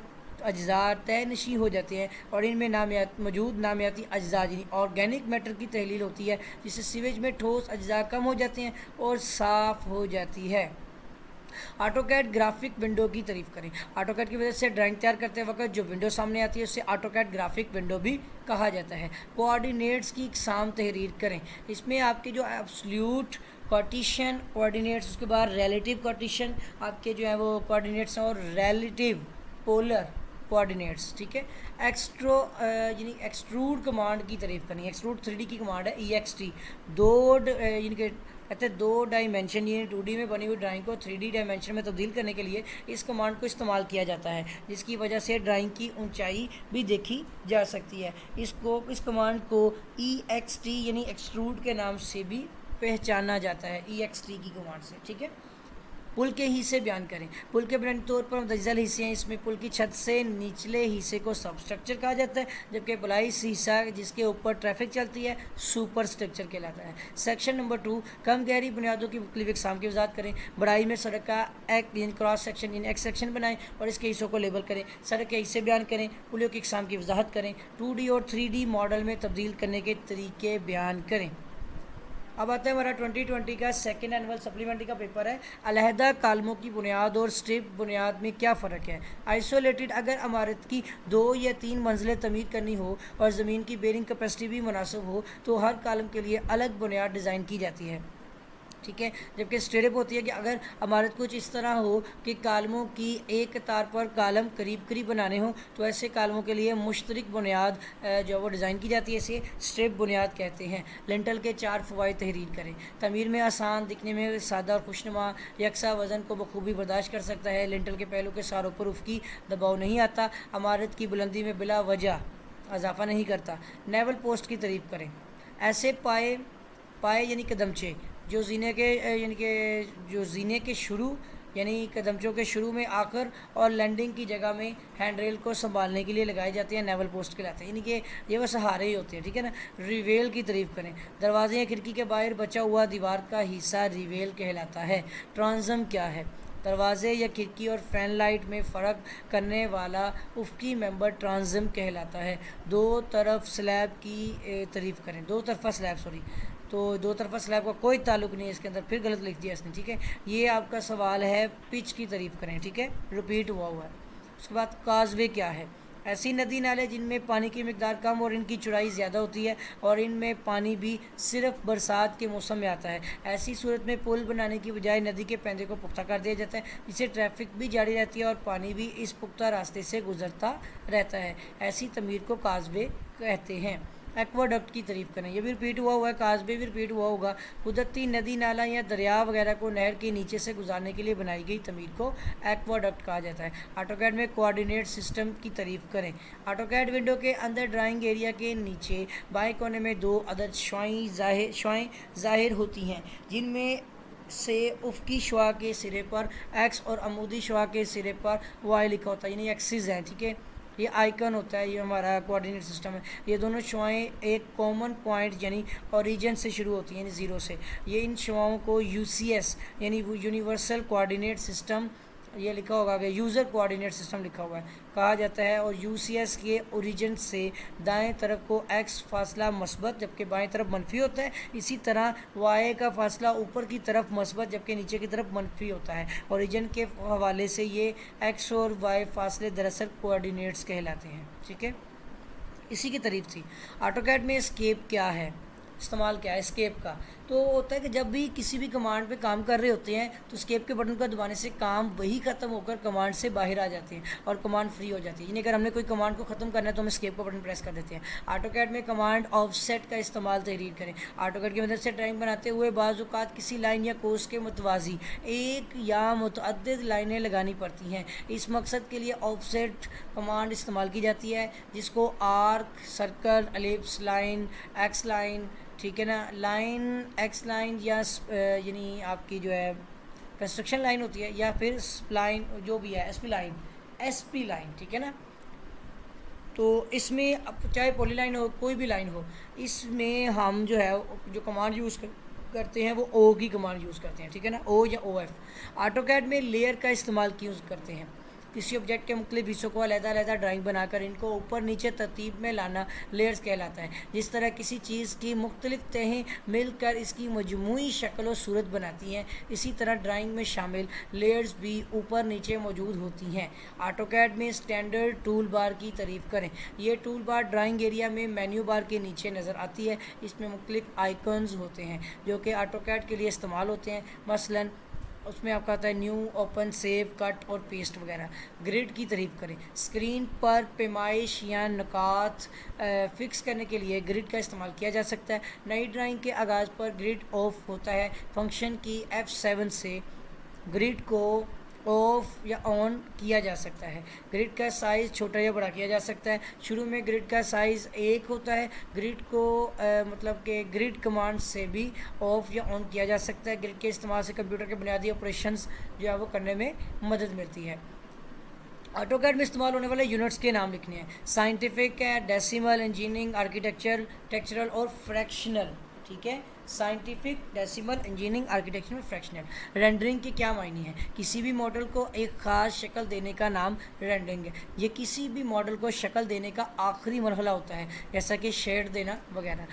अज्जा तय नशी हो जाते हैं और इनमें नामियात मौजूद नामियाती अज्जा यानी ऑर्गेनिक मैटर की तहलील होती है, जिससे सीवेज में ठोस अज्जा कम हो जाते हैं और साफ़ हो जाती है। ऑटोकैड ग्राफिक विंडो की तारीफ करें। ऑटोकैड की वजह से ड्राइंग तैयार करते वक्त जो विंडो सामने आती है उससे ऑटोकैड ग्राफिक विंडो भी कहा जाता है। कोऑर्डिनेट्स की इकसाम तहरीर करें। इसमें आपके जो एब्सोल्यूट कार्टेशियन कोऑर्डिनेट्स, उसके बाद रिलेटिव कार्टेशियन आपके जो है वो कोऑर्डिनेट्स हैं, और रिलेटिव पोलर कोऑर्डिनेट्स, ठीक है। एक्सट्रो यानी एक्सट्रूड कमांड की तारीफ करनी है। एक्सट्रूड थ्री डी की कमांड है, ई एक्स टी। दो यानी कि कहते हैं दो डायमेंशन यानी टू डी में बनी हुई ड्राइंग को थ्री डी डायमेंशन में तब्दील करने के लिए इस कमांड को इस्तेमाल किया जाता है, जिसकी वजह से ड्राइंग की ऊंचाई भी देखी जा सकती है। इसको इस कमांड को ई एक्स टी यानी एक्सट्रूड के नाम से भी पहचाना जाता है, ई एक्स टी की कमांड से, ठीक है। पुल के हिस्से बयान करें। पुल के बुनियादी तौर पर मुतज़्ज़ल हिस्से हैं। इसमें पुल की छत से निचले हिस्से को सब स्ट्रक्चर कहा जाता है, जबकि बलाई हिस्सा जिसके ऊपर ट्रैफिक चलती है सुपर स्ट्रक्चर कहलाता है। सेक्शन नंबर टू, कम गहरी बुनियादों की मुख्तलिफ इक़साम की वज़ाहत करें। बड़ाई में सड़क का एक यानी क्रॉस सेक्शन यानी एक्स सेक्शन बनाएं और इसके हिस्सों को लेबल करें। सड़क के हिस्से बयान करें। पुलों की इक़साम की वज़ाहत करें। टू डी और थ्री डी मॉडल में तब्दील करने के तरीके बयान करें। अब आता है हमारा ट्वेंटी ट्वेंटी का सेकेंड एनुअल सप्लीमेंट्री का पेपर है। अलहदा कालमों की बुनियाद और स्ट्रिप बुनियाद में क्या फ़र्क है। आइसोलेटेड अगर इमारत की दो या तीन मंजिलें तमीर करनी हो और ज़मीन की बेरिंग कैपेसिटी भी मुनासिब हो तो हर कालम के लिए अलग बुनियाद डिज़ाइन की जाती है, ठीक है। जबकि स्टेरिप होती है कि अगर इमारत कुछ इस तरह हो कि कालमों की एक कतार पर कालम करीब करीब बनाने हो तो ऐसे कालमों के लिए मुश्तरक बुनियाद जो वो डिज़ाइन की जाती है, इसे स्ट्रिप बुनियाद कहते हैं। लिंटल के चार फ़वाइद तहरीर करें। तमीर में आसान, दिखने में सादा और खुशनुमा, यकसा वज़न को बखूबी बर्दाश्त कर सकता है। लिंटल के पहलू के सारों पर उफ़की दबाव नहीं आता। इमारत की बुलंदी में बिला वजह इजाफा नहीं करता। नेवल पोस्ट की तारीफ़ करें। ऐसे पाए पाए यानी कदमचे जो जीने के यानी कि जो जीने के शुरू यानी कदमचों के शुरू में आकर और लैंडिंग की जगह में हैंडरेल को संभालने के लिए लगाए जाते हैं, नेवल पोस्ट कहलाते हैं। यानी कि ये वो सहारे ही होते हैं, ठीक है ना। रिवेल की तारीफ़ करें। दरवाजे या खिड़की के बाहर बचा हुआ दीवार का हिस्सा रिवेल कहलाता है। ट्रांसम क्या है। दरवाजे या खिड़की और फैन लाइट में फ़र्क करने वाला उफ़की मेंबर ट्रांसम कहलाता है। दो तरफ स्लैब की तारीफ़ करें। दो तरफा स्लैब सॉरी तो दो तरफा स्लैब का कोई ताल्लुक नहीं है इसके अंदर, फिर गलत लिख दिया इसने, ठीक है। ये आपका सवाल है पिच की तारीफ़ करें, ठीक है, रिपीट हुआ हुआ है। उसके बाद काजवे क्या है। ऐसी नदी नाले जिनमें पानी की मिकदार कम और इनकी चौड़ाई ज़्यादा होती है और इनमें पानी भी सिर्फ बरसात के मौसम में आता है। ऐसी सूरत में पुल बनाने की बजाय नदी के पैंदे को पुख्ता कर दिया जाता है, जिससे ट्रैफिक भी जारी रहती है और पानी भी इस पुख्ता रास्ते से गुजरता रहता है। ऐसी तमीर को काजवे कहते हैं। एक्वाडक्ट की तारीफ़ करें। ये भी रिपीट हुआ हुआ है, काजबे भी रिपीट हुआ होगा। कुदरती नदी नाला या दरिया वगैरह को नहर के नीचे से गुजारने के लिए बनाई गई तमीर को एक्वाडक्ट कहा जाता है। ऑटोकैड में कोऑर्डिनेट सिस्टम की तारीफ़ करें। ऑटोकैड विंडो के अंदर ड्राइंग एरिया के नीचे बाएं कोने में दो अदद शुआएं ज़ाहिर शुआएं ज़ाहिर होती हैं, जिनमें से उफ़की शुआ के सिरे पर एक्स और अमूदी शुआ के सिरे पर वाई लिखा होता है, यानी एक्सिस हैं, ठीक है। ये आइकन होता है, ये हमारा कोऑर्डिनेट सिस्टम है। ये दोनों शुआएं एक कॉमन पॉइंट यानी ओरिजिन से शुरू होती हैं, यानी ज़ीरो से। ये इन शुआओं को यू सी एस यानी यूनिवर्सल कोऑर्डिनेट सिस्टम, ये लिखा होगा कि यूज़र कोऑर्डिनेट सिस्टम लिखा हुआ है, कहा जाता है। और यू सी एस के ओरिजिन से दाएं तरफ को एक्स फासला मस्बत जबकि बाएं तरफ मनफी होता है। इसी तरह वाई का फासला ऊपर की तरफ मस्बत जबकि नीचे की तरफ मनफी होता है। ओरिजिन के हवाले से ये एक्स और वाई फासले दरअसल कोऑर्डिनेट्स कहलाते हैं, ठीक है। इसी की तारीफ थी। ऑटोकैड में एस्केप क्या है, इस्तेमाल क्या है एस्केप का। तो होता है कि जब भी किसी भी कमांड पे काम कर रहे होते हैं तो एस्केप के बटन को दबाने से काम वही ख़त्म होकर कमांड से बाहर आ जाते हैं और कमांड फ्री हो जाती है। यानी अगर हमने कोई कमांड को ख़त्म करना है तो हम एस्केप का बटन प्रेस कर देते हैं। ऑटोकैड में कमांड ऑफसेट का इस्तेमाल तहरीर करें। ऑटोकैड की मदद से ड्राइंग बनाते हुए बाज़ औक़ात किसी लाइन या कोर्स के मुतवाज़ी एक या मुतअद्दिद लाइनें लगानी पड़ती हैं। इस मकसद के लिए ऑफसेट कमांड इस्तेमाल की जाती है, जिसको arc, circle, ellipse line, X line, ठीक है ना, लाइन, एक्स लाइन या यानी आपकी जो है कंस्ट्रक्शन लाइन होती है, या फिर स्प्लाइन जो भी है, S P line, S P line, ठीक है ना। तो इसमें अब चाहे पॉली लाइन हो, कोई भी लाइन हो, इसमें हम जो है जो कमांड यूज़ कर करते हैं वो ओ की कमांड यूज़ करते हैं, ठीक है ना, ओ या ओ एफ। ऑटोकैड में लेयर का इस्तेमाल क्यों करते हैं। किसी ऑब्जेक्ट के मुख्तलिफ हिस्सों को अलग-अलग ड्राइंग बनाकर इनको ऊपर नीचे तरतीब में लाना लेयर्स कहलाता है। जिस तरह किसी चीज़ की मुख्तलिफ तहें मिलकर इसकी मजमूई शक्ल और सूरत बनाती हैं, इसी तरह ड्राइंग में शामिल लेयर्स भी ऊपर नीचे मौजूद होती हैं। ऑटोकैड में स्टैंडर्ड टूल बार की तारीफ़ करें। ये टूल बार ड्राइंग एरिया में मेन्यू बार के नीचे नज़र आती है। इसमें मुख्तलिफ आइकन्स होते हैं जो कि ऑटोकैड के लिए इस्तेमाल होते हैं। मसलन उसमें आपका आता है न्यू, ओपन, सेव, कट और पेस्ट वगैरह। ग्रिड की तारीफ़ करें। स्क्रीन पर पैमाइश या नुकात फिक्स करने के लिए ग्रिड का इस्तेमाल किया जा सकता है। नई ड्राइंग के आगाज़ पर ग्रिड ऑफ होता है। फंक्शन की एफ सेवन से ग्रिड को ऑफ या ऑन किया जा सकता है। ग्रिड का साइज़ छोटा या बड़ा किया जा सकता है। शुरू में ग्रिड का साइज़ एक होता है। ग्रिड को आ, मतलब कि ग्रिड कमांड से भी ऑफ या ऑन किया जा सकता है। ग्रिड के इस्तेमाल से कंप्यूटर के बुनियादी ऑपरेशंस जो है वो करने में मदद मिलती है। ऑटोकैड में इस्तेमाल होने वाले यूनिट्स के नाम लिखने हैं। साइंटिफिक है, डेसिमल, इंजीनियरिंग, आर्किटेक्चर, टेक्सचरल और फ्रैक्शनल, ठीक है। Scientific, decimal, engineering, architecture, fractional. Rendering के क्या मायने हैं। किसी भी मॉडल को एक ख़ास शक्ल देने का नाम रेंडरिंग है। ये किसी भी मॉडल को शक्ल देने का आखिरी मरहला होता है, जैसा कि शेड देना वगैरह।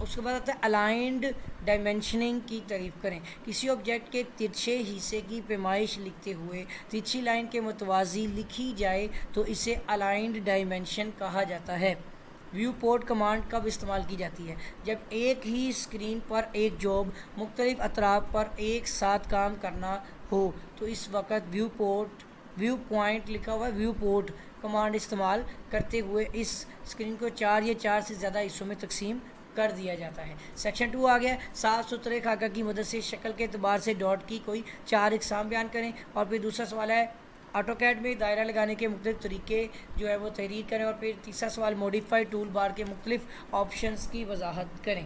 उसके बाद आता है अलाइंड डायमेंशनिंग की तारीफ करें। किसी ऑब्जेक्ट के तिरछे हिस्से की पैमाइश लिखते हुए तिरछी लाइन के मुतवाज़ी लिखी जाए तो इसे अलाइंड डायमेंशन कहा जाता है। व्यू पोर्ट कमांड कब इस्तेमाल की जाती है? जब एक ही स्क्रीन पर एक जॉब मुख्तलिफ अतराफ पर एक साथ काम करना हो तो इस वक्त व्यू पोर्ट व्यू पॉइंट लिखा हुआ है व्यू पोर्ट कमांड इस्तेमाल करते हुए इस स्क्रीन को चार या चार से ज़्यादा हिस्सों में तकसीम कर दिया जाता है। सेक्शन टू आ गया, साफ सुथरे खाका की मदद से शक्ल के एतबार से डॉट की कोई चार इकसाम बयान करें। और फिर दूसरा सवाल है ऑटोकैड में दायरा लगाने के मुख्तलिफ तरीके जो है वो तहरीर करें। और फिर तीसरा सवाल मॉडिफाइड टूल बार के मुख्तलिफ ऑप्शंस की वजाहत करें।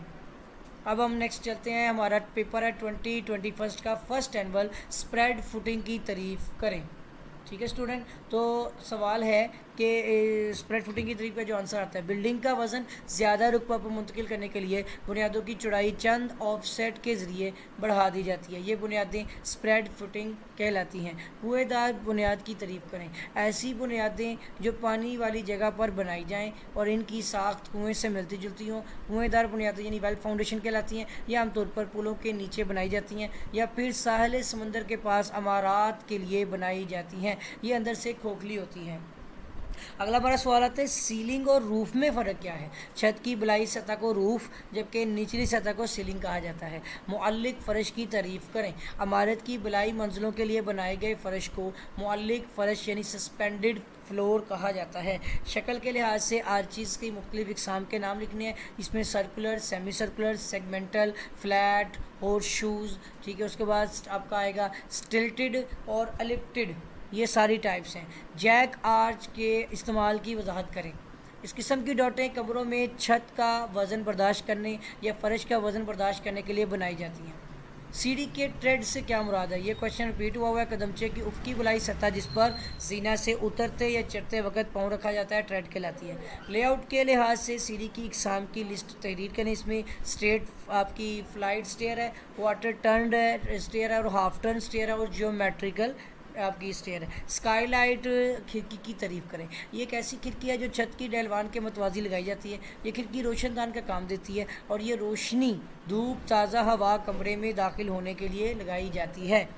अब हम नेक्स्ट चलते हैं, हमारा पेपर है ट्वेंटी ट्वेंटी फर्स्ट का फर्स्ट एनुअल स्प्रेड फुटिंग की तारीफ करें। ठीक है स्टूडेंट, तो सवाल है कि स्प्रेड फुटिंग की तरीफ का जो आंसर आता है, बिल्डिंग का वज़न ज़्यादा रुकबा पर मुंतकिल करने के लिए बुनियादों की चौड़ाई चंद ऑफसेट के ज़रिए बढ़ा दी जाती है। ये बुनियादें स्प्रेड फुटिंग कहलाती हैं। कुएदार बुनियाद की तारीफ करें। ऐसी बुनियादें जो पानी वाली जगह पर बनाई जाएँ और इनकी साख्त कुएँ से मिलती जुलती हों, कुएदार बुनियादें यानी वेल फाउंडेशन कहलाती हैं। यह आमतौर पर पुलों के नीचे बनाई जाती हैं या फिर साहिल समंदर के पास अमारात के लिए बनाई जाती हैं। ये अंदर से खोखली होती हैं। अगला हमारा सवाल आता है सीलिंग और रूफ में फ़र्क क्या है? छत की बलाई सतह को रूफ जबकि निचली सतह को सीलिंग कहा जाता है। मुअल्लिक फ़र्श की तारीफ़ करें। इमारत की बलाई मंजिलों के लिए बनाए गए फ़र्श को मुअल्लिक फ़र्श यानी सस्पेंडेड फ्लोर कहा जाता है। शक्ल के लिहाज से आर्चीज़ की मुख्तलिफ इक़साम के नाम लिखने हैं। इसमें circular, semi circular, segmental, flat, horse shoes, ठीक है। उसके बाद आपका आएगा स्टिल्टेड और एलिप्टेड, ये सारी टाइप्स हैं। जैक आर्च के इस्तेमाल की वजाहत करें। इस किस्म की डॉटें कमरों में छत का वज़न बर्दाश्त करने या फ़र्श का वज़न बर्दाश्त करने के लिए बनाई जाती हैं। सीढ़ी के ट्रेड से क्या मुराद है? ये क्वेश्चन रिपीट हुआ हुआ है। कदमचे की उफ़क़ी बुलाई सतह जिस पर जीना से उतरते या चढ़ते वक्त पाँव रखा जाता है ट्रेड कहलाती है। लेआउट के लिहाज से सीढ़ी की इक़साम की लिस्ट तहरीर करें। इसमें स्ट्रेट आपकी फ्लाइट स्टेयर है, वाटर टर्न स्टेयर है और हाफ टर्न स्टेयर है और जियोमेट्रिकल आपकी स्टेयर है। स्काईलाइट खिड़की की तारीफ़ करें। ये एक ऐसी खिड़की है जो छत की डैलवान के मुतवाज़ी लगाई जाती है। ये खिड़की रोशनदान का काम देती है और ये रोशनी धूप, ताज़ा हवा कमरे में दाखिल होने के लिए लगाई जाती है।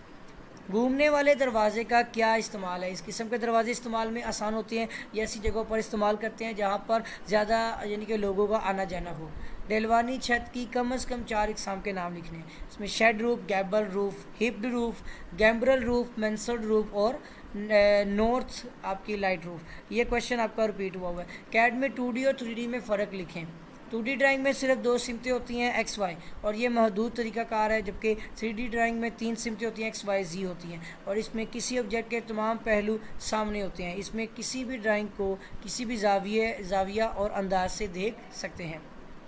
घूमने वाले दरवाजे का क्या इस्तेमाल है? इस किस्म के दरवाजे इस्तेमाल में आसान होते हैं। ये ऐसी जगहों पर इस्तेमाल करते हैं जहाँ पर ज़्यादा यानी कि लोगों का आना जाना हो। डेलवानी छत की कम अज़ कम चार इकसाम के नाम लिखने हैं। इसमें shed roof, gable roof, hipped roof, gambrel roof, mansard roof और नॉर्थ आपकी लाइट रूफ। ये क्वेश्चन आपका रिपीट हुआ हुआ है। कैड में टू डी और थ्री डी में फ़र्क लिखें। टू डी ड्राइंग में सिर्फ दो सिमतें होती हैं एक्स वाई और ये महदूद तरीक़ाकार है, जबकि थ्री डी ड्राइंग में तीन सिमतें होती हैं एक्स वाई जी होती हैं और इसमें किसी ऑब्जेक्ट के तमाम पहलू सामने होते हैं। इसमें किसी भी ड्राइंग को किसी भी जाविये जाविया और अंदाज से देख सकते हैं।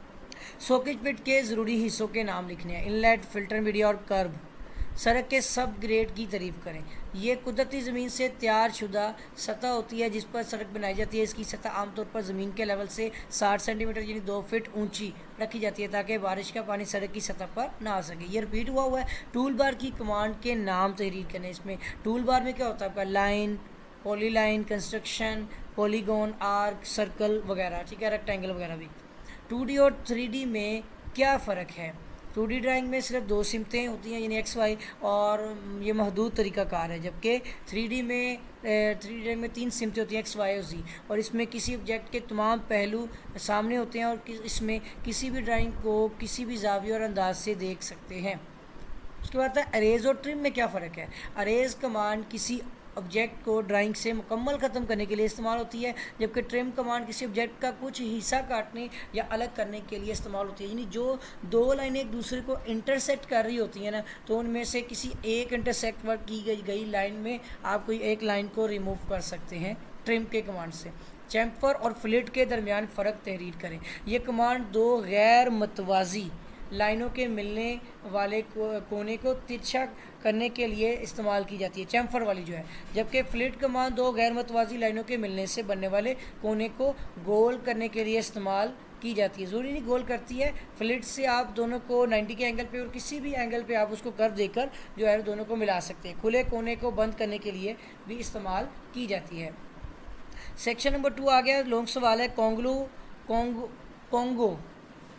सॉकेट पिट के ज़रूरी हिस्सों के नाम लिखने हैं। इनलेट, फिल्टर मीडिया और कर्व। सड़क के सब ग्रेड की तारीफ़ करें। ये कुदरती ज़मीन से तैयार शुदा सतह होती है जिस पर सड़क बनाई जाती है। इसकी सतह आमतौर पर ज़मीन के लेवल से साठ सेंटीमीटर यानी दो फिट ऊंची रखी जाती है ताकि बारिश का पानी सड़क की सतह पर ना आ सके। ये रिपीट हुआ हुआ है। टूल बार की कमांड के नाम तहरीर करें। इसमें टूल बार में क्या होता है आपका line, polyline, construction, polygon, arc, circle वगैरह, ठीक है, रेक्टेंगल वगैरह भी। टू डी और थ्री डी में क्या फ़र्क है? टू डी ड्राइंग में सिर्फ दो सिमतें होती हैं यानी एक्स वाई और ये महदूद तरीक़ाकार है, जबकि थ्री डी में थ्री डी ड्राइंग में तीन सिमतें होती हैं एक्स वाई और जी और इसमें किसी ऑब्जेक्ट के तमाम पहलू सामने होते हैं और इसमें किसी भी ड्राइंग को किसी भी जाविये और अंदाज से देख सकते हैं। उसके बाद है अरेज और ट्रिम में क्या फ़र्क है? अरेज कमांड किसी ऑब्जेक्ट को ड्राइंग से मुकम्मल ख़त्म करने के लिए इस्तेमाल होती है, जबकि ट्रिम कमांड किसी ऑब्जेक्ट का कुछ हिस्सा काटने या अलग करने के लिए इस्तेमाल होती है। यानी जो दो लाइनें एक दूसरे को इंटरसेक्ट कर रही होती हैं ना, तो उनमें से किसी एक इंटरसेक्ट वर्क की गई गई लाइन में आप कोई एक लाइन को रिमूव कर सकते हैं ट्रिम के कमांड से। चैम्फर और फ्लिट के दरमियान फ़र्क तहरीर करें। ये कमांड दो गैर मतवाज़ी लाइनों के मिलने वाले को, कोने को तिरछा करने के लिए इस्तेमाल की जाती है, चैम्फर वाली जो है, जबकि फ्लिट कमांड दो गैर मतवाज़ी लाइनों के मिलने से बनने वाले कोने को गोल करने के लिए इस्तेमाल की जाती है। ज़रूरी नहीं गोल करती है, फ्लिट से आप दोनों को नाइन्टी के एंगल पे और किसी भी एंगल पे आप उसको कर्व देकर जो है दोनों को मिला सकते हैं। खुले कोने को बंद करने के लिए भी इस्तेमाल की जाती है। सेक्शन नंबर टू आ गया, लॉन्ग सवाल है। कोंगलू कोंगो कोंगो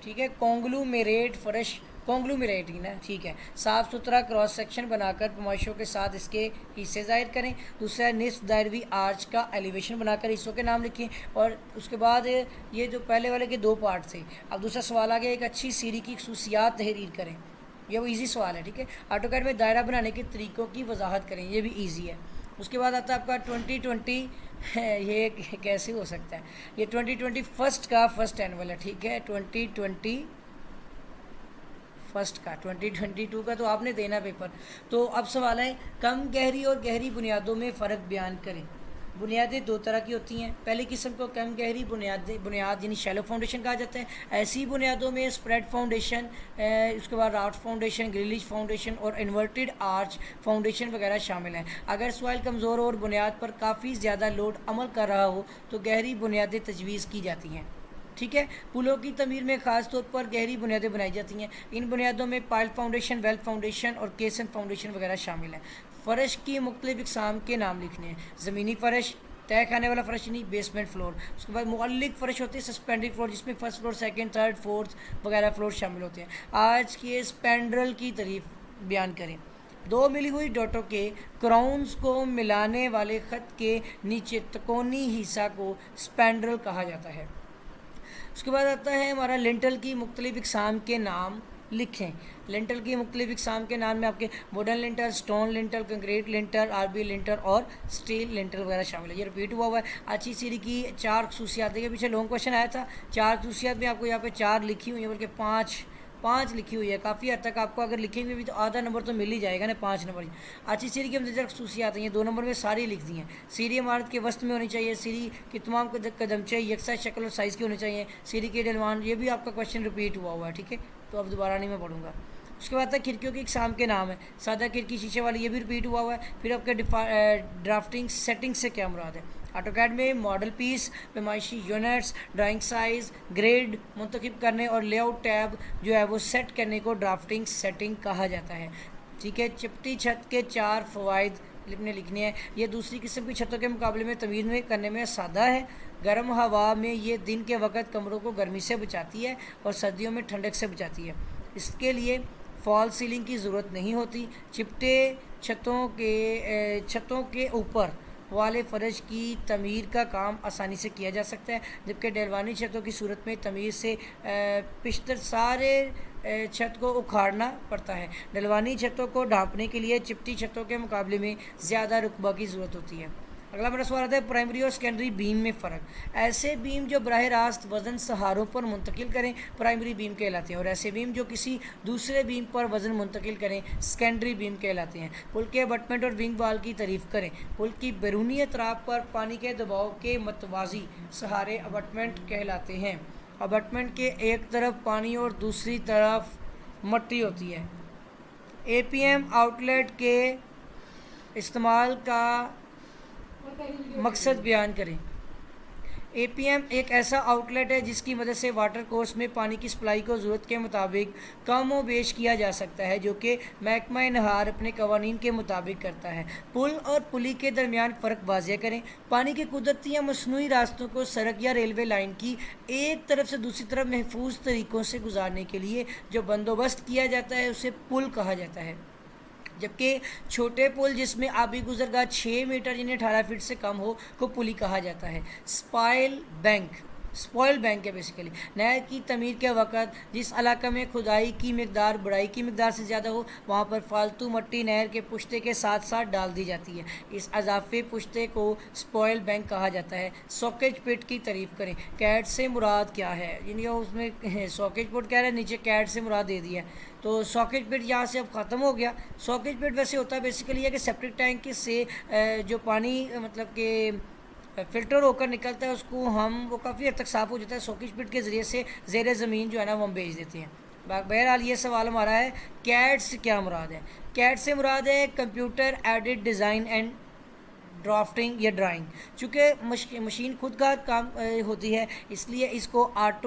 ठीक है। कॉन्ग्लूमेरेट फर्श, कॉन्ग्लूमेरेट ही ना, ठीक है। साफ़ सुथरा क्रॉस सेक्शन बनाकर पैमाइशों के साथ इसके हिस्से ज़ाहिर करें। दूसरा है निस्फ दायरवी आर्च का एलिवेशन बनाकर हिस्सों के नाम लिखें। और उसके बाद ये जो पहले वाले के दो पार्ट थे, अब दूसरा सवाल आ गया, एक अच्छी सीढ़ी की खसूसियात तहरीर करें। ये वो इजी सवाल है, ठीक है। ऑटोकैड में दायरा बनाने के तरीक़ों की वजाहत करें, ये भी ईजी है। उसके बाद आता है आपका ट्वेंटी ट्वेंटी, ये कैसे हो सकता है, ये ट्वेंटी ट्वेंटी फर्स्ट का फर्स्ट एनुअल है, ठीक है। ट्वेंटी ट्वेंटी फर्स्ट का, ट्वेंटी ट्वेंटी टू का तो आपने देना पेपर। तो अब सवाल है, कम गहरी और गहरी बुनियादों में फ़र्क बयान करें। बुनियादें दो तरह की होती हैं। पहली किस्म को कम गहरी बुनियाद बुनियाद यानी शैलो फाउंडेशन कहा जाता है। ऐसी बुनियादों में स्प्रेड फाउंडेशन, उसके बाद राफ्ट फाउंडेशन, ग्रिलिश फाउंडेशन और इन्वर्टेड आर्च फाउंडेशन वगैरह शामिल हैं। अगर सॉइल कमज़ोर और बुनियाद पर काफ़ी ज़्यादा लोड अमल कर रहा हो तो गहरी बुनियादें तजवीज़ की जाती हैं, ठीक है। पुलों की तमीर में ख़ास तौर पर गहरी बुनियादें बनाई जाती हैं। इन बुनियादों में पाइल फाउंडेशन, वेल फाउंडेशन और केसन फाउंडेशन वगैरह शामिल हैं। फ़र्श की मुख्तलिफ इक़साम के नाम लिखने हैं। ज़मीनी फ़र्श, तय खाने वाला फ़र्श नहीं, बेसमेंट फ्लोर। उसके बाद मुअल्लिक फ़र्श होते हैं, सस्पेंडेड फ्लोर, जिसमें first floor, second, third, fourth वगैरह फ्लोर शामिल होते हैं। आज के स्पैंड्रल की तारीफ बयान करें। दो मिली हुई डॉटों के क्राउन्स को मिलाने वाले ख़त के नीचे तकोनी हिस्सा को स्पैंड्रल कहा जाता है। उसके बाद आता है हमारा लिंटल की मुख्तलिफ इक़साम के नाम लिखें। लिंटल की मुख्तलिफ इक़साम के नाम में आपके wooden lintel, stone lintel, concrete lintel, RB lintel और स्टील लिंटल वगैरह शामिल है। ये रिपीट हुआ हुआ है। अच्छी सीढ़ी की चार खसूसियात, देखिए पीछे लॉन्ग क्वेश्चन आया था, चार खसूसियात में आपको यहाँ पे चार लिखी हुई है, बल्कि पाँच पाँच लिखी हुई है। काफ़ी हद तक आपको अगर लिखेंगे भी तो आधा नंबर तो मिल ही जाएगा ना, पाँच नंबर। अच्छी सीढ़ी की हम खसूसियात हैं, ये दो नंबर में सारी लिख दी हैं। सीढ़ी इमारत के वस्त में होनी चाहिए। सीढ़ी की तमाम कदमचे यकसा शक्ल और साइज़ की होनी चाहिए। सीढ़ी के डलवान, ये भी आपका क्वेश्चन रिपीट हुआ हुआ है, ठीक है। तो अब दोबारा नहीं मैं पढ़ूंगा। उसके बाद तक खिड़कियों की इक़साम के नाम है। सादा खिड़की, शीशे वाली, ये भी रिपीट हुआ हुआ है। फिर आपके ड्राफ्टिंग सेटिंग से क्या मुराद है। ऑटोकैड में मॉडल पीस, पैमाइशी यूनिट्स, ड्राइंग साइज़, ग्रेड मुंतखब करने और लेआउट टैब जो है वो सेट करने को ड्राफ्टिंग सेटिंग कहा जाता है, ठीक है। चिपटी छत के चार फ़वाइद लिखने लिखने हैं। ये दूसरी किस्म की छतों के मुकाबले में तमीज़ में करने में सादा है। गर्म हवा में ये दिन के वक्त कमरों को गर्मी से बचाती है और सर्दियों में ठंडक से बचाती है। इसके लिए फॉल सीलिंग की ज़रूरत नहीं होती। चिपटे छतों के छतों के ऊपर वाले फ़र्श की तमीर का काम आसानी से किया जा सकता है, जबकि डलवानी छतों की सूरत में तमीर से पिछतर सारे छत को उखाड़ना पड़ता है। डलवानी छतों को ढांपने के लिए चिपटी छतों के मुकाबले में ज़्यादा रुकबा की ज़रूरत होती है। अगला मेरा सवाल आता है, प्राइमरी और सेकेंडरी बीम में फ़र्क। ऐसे बीम जो बराह रास्त वज़न सहारों पर मुंतकिल करें प्राइमरी बीम कहलाते हैं, और ऐसे बीम जो किसी दूसरे बीम पर वज़न मुंतकिल करें सेकेंडरी बीम कहलाते हैं। पुल के अबटमेंट और विंग वाल की तारीफ़ करें। पुल की बैरूनी अतराफ पर पानी के दबाव के मतवाज़ी सहारे अबटमेंट कहलाते हैं। अबटमेंट के एक तरफ पानी और दूसरी तरफ मट्टी होती है। ए पी एम आउटलेट के इस्तेमाल का मकसद बयान करें। ए पी एम एक ऐसा आउटलेट है जिसकी मदद से वाटर कोर्स में पानी की सप्लाई को ज़रूरत के मुताबिक कम व बेश किया जा सकता है, जो कि महकमा नहार अपने कवानीन के मुताबिक करता है। पुल और पुली के दरमियान फ़र्क वाज़ेह करें। पानी के कुदरती या मसनूई रास्तों को सड़क या रेलवे लाइन की एक तरफ से दूसरी तरफ महफूज तरीक़ों से गुजारने के लिए जो बंदोबस्त किया जाता है उसे पुल कहा जाता है, जबकि छोटे पुल जिसमें आबी गुजरगाह छः मीटर यानी अठारह फीट से कम हो को पुली कहा जाता है। स्पाइल बैंक, स्पॉइल बैंक है बेसिकली। नहर की तमीर के वक़्त जिस इलाके में खुदाई की मकदार बड़ाई की मकदार से ज़्यादा हो वहाँ पर फालतू मट्टी नहर के पुश्ते के साथ साथ डाल दी जाती है। इस अजाफे पुश्ते को स्पॉइल बैंक कहा जाता है। सॉकेज पिट की तारीफ़ करें। कैट से मुराद क्या है, यानी उसमें सॉकेज पिट कह रहे हैं, नीचे कैट से मुराद दे दिया। तो सॉकेज पिट यहाँ से अब ख़त्म हो गया। सॉकेज पिट वैसे होता है बेसिकली है कि सेप्टिक टैंक से जो पानी मतलब कि फ़िल्टर होकर निकलता है उसको हम वो काफ़ी हद तक साफ़ हो जाता है, सॉकेज पिट के ज़रिए से ज़ेर ज़मीन जो है ना वो हम भेज देते हैं। बहरहाल ये सवाल हमारा है कैट से क्या मुराद है। कैट से मुराद है computer aided design and drafting या ड्राइंग। चूँकि मशीन खुद का काम होती है इसलिए इसको ऑटो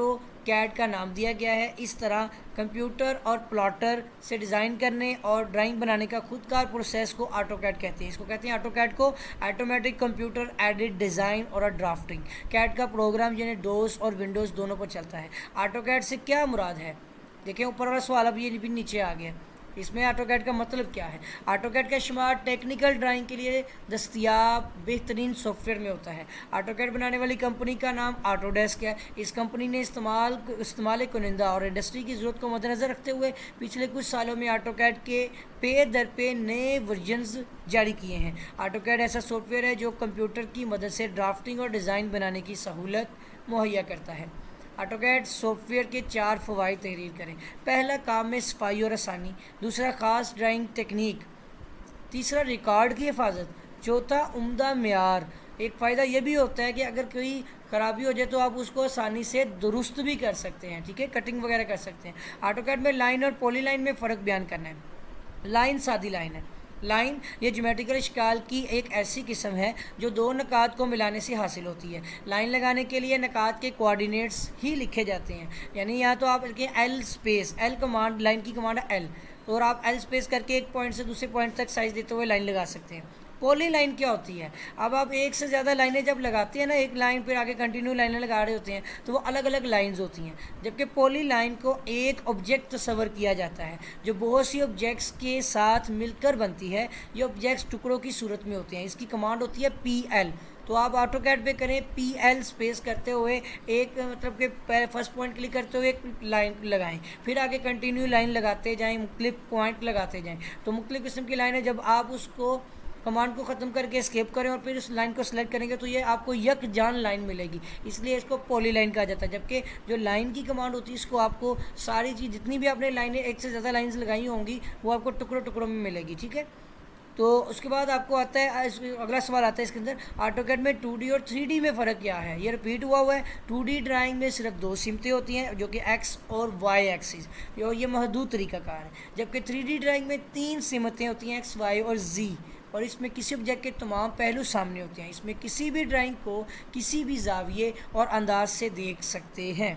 कैड का नाम दिया गया है। इस तरह कंप्यूटर और प्लॉटर से डिज़ाइन करने और ड्राइंग बनाने का खुदकार प्रोसेस को ऑटो कैड कहते हैं। इसको कहते हैं ऑटो कैड को ऑटोमेटिक कंप्यूटर एडिड डिज़ाइन और ड्राफ्टिंग। कैड का प्रोग्राम यानी डोस और विंडोज़ दोनों पर चलता है। ऑटो कैड से क्या मुराद है? देखिए ऊपर वाला सवाल अब ये भी नीचे आ गया। इसमें ऑटो कैड का मतलब क्या है? ऑटो कैड का शुमार टेक्निकल ड्राइंग के लिए दस्तियाब बेहतरीन सॉफ्टवेयर में होता है। ऑटो कैड बनाने वाली कंपनी का नाम ऑटोडेस्क है। इस कंपनी ने इस्तेमाल इस्तेमाल कुनिंदा और इंडस्ट्री की ज़रूरत को मद्देनज़र रखते हुए पिछले कुछ सालों में ऑटो कैड के पे दर पे नए वर्जन्स जारी किए हैं। ऑटो कैड ऐसा सॉफ्टवेयर है जो कंप्यूटर की मदद से ड्राफ्टिंग और डिज़ाइन बनाने की सहूलत मुहैया करता है। ऑटो कैड सॉफ्टवेयर के चार फ़वाइद तहरीर करें। पहला, काम में सफाई और आसानी। दूसरा, ख़ास ड्राइंग टेक्निक। तीसरा, रिकॉर्ड की हिफाजत। चौथा, उम्दा मेयार। एक फ़ायदा यह भी होता है कि अगर कोई ख़राबी हो जाए तो आप उसको आसानी से दुरुस्त भी कर सकते हैं, ठीक है, कटिंग वगैरह कर सकते हैं। ऑटो कैड में लाइन और पॉली लाइन में फ़र्क बयान करना है। लाइन सादी लाइन है। लाइन ये ज्योमेट्रिकल शिकाल की एक ऐसी किस्म है जो दो नकात को मिलाने से हासिल होती है। लाइन लगाने के लिए नकात के कोऑर्डिनेट्स ही लिखे जाते हैं, यानी यहाँ तो आप लिखें L space, L command, line की कमांड है एल, और आप एल स्पेस करके एक पॉइंट से दूसरे पॉइंट तक साइज देते हुए लाइन लगा सकते हैं। पॉली लाइन क्या होती है? अब आप एक से ज़्यादा लाइनें जब लगाते हैं ना, एक लाइन पर आगे कंटिन्यू लाइनें लगा रहे होते हैं तो वो अलग अलग लाइंस होती हैं, जबकि पॉली लाइन को एक ऑब्जेक्ट तस्वर किया जाता है जो बहुत सी ऑब्जेक्ट्स के साथ मिलकर बनती है। ये ऑब्जेक्ट्स टुकड़ों की सूरत में होते हैं। इसकी कमांड होती है पी एल। तो आप ऑटो कैड पे करें पी एल स्पेस करते हुए एक मतलब कि फर्स्ट पॉइंट क्लिक करते हुए एक लाइन लगाएं, फिर आगे कंटिन्यू लाइन लगाते जाएं, मुख्तलिफ पॉइंट लगाते जाएं। तो मुख्तलिफ किस्म की लाइन है, जब आप उसको कमांड को ख़त्म करके एस्केप करें और फिर उस लाइन को सेलेक्ट करेंगे तो ये आपको यक जान लाइन मिलेगी, इसलिए इसको पॉली लाइन कहा जाता है। जबकि जो लाइन की कमांड होती है इसको आपको सारी चीज़ जितनी भी आपने लाइनें एक से ज़्यादा लाइन्स लगाई होंगी वो आपको टुकड़ों टुकड़ों में मिलेगी, ठीक है। तो उसके बाद आपको आता है अगला सवाल आता है इसके अंदर, ऑटो कैड में टू डी और थ्री डी में फ़र्क क्या है? ये रिपीट हुआ हुआ है। टू डी ड्राइंग में सिर्फ दो सिमतें होती हैं जो कि एक्स और वाई एक्सिस, और ये महदूद तरीक़ाकार है, जबकि थ्री डी ड्राइंग में तीन सिमतें होती हैं, एक्स, वाई और जी, और इसमें किसी ऑब्जेक्ट के तमाम पहलू सामने होते हैं। इसमें किसी भी ड्राइंग को किसी भी जाविये और अंदाज से देख सकते हैं।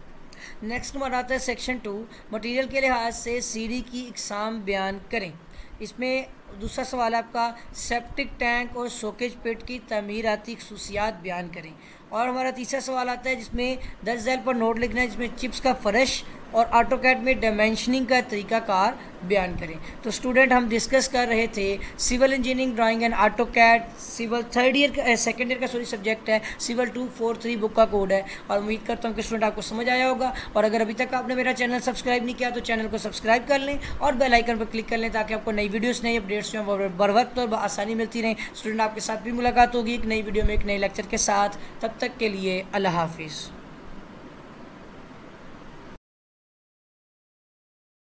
नेक्स्ट नंबर आता है सेक्शन टू, मटेरियल के लिहाज से सीढ़ी की इकसाम बयान करें। इसमें दूसरा सवाल आपका सेप्टिक टैंक और सोकेज पिट की तमीराती खसूसियात बयान करें। और हमारा तीसरा सवाल आता है जिसमें दस झैल पर नोट लिखना है, जिसमें चिप्स का फ़र्श और ऑटो कैड में डायमेंशनिंग का तरीक़ाकार बयान करें। तो स्टूडेंट हम डिस्कस कर रहे थे civil engineering drawing and AutoCAD. Civil third year का सेकेंड ईयर का सॉरी सब्जेक्ट है, civil two four three book का कोड है, और उम्मीद करता हूँ कि स्टूडेंट आपको समझ आया होगा। और अगर अभी तक आपने मेरा चैनल सब्सक्राइब नहीं किया तो चैनल को सब्सक्राइब कर लें और बेल आइकन पर क्लिक कर लें ताकि आपको नई वीडियोस नई अपडेट्स जो हैं बर वक्त और आसानी मिलती रहें। स्टूडेंट आपके साथ भी मुलाकात होगी एक नई वीडियो में एक नए लेक्चर के साथ। तब तक के लिए अल्लाह हाफिज़।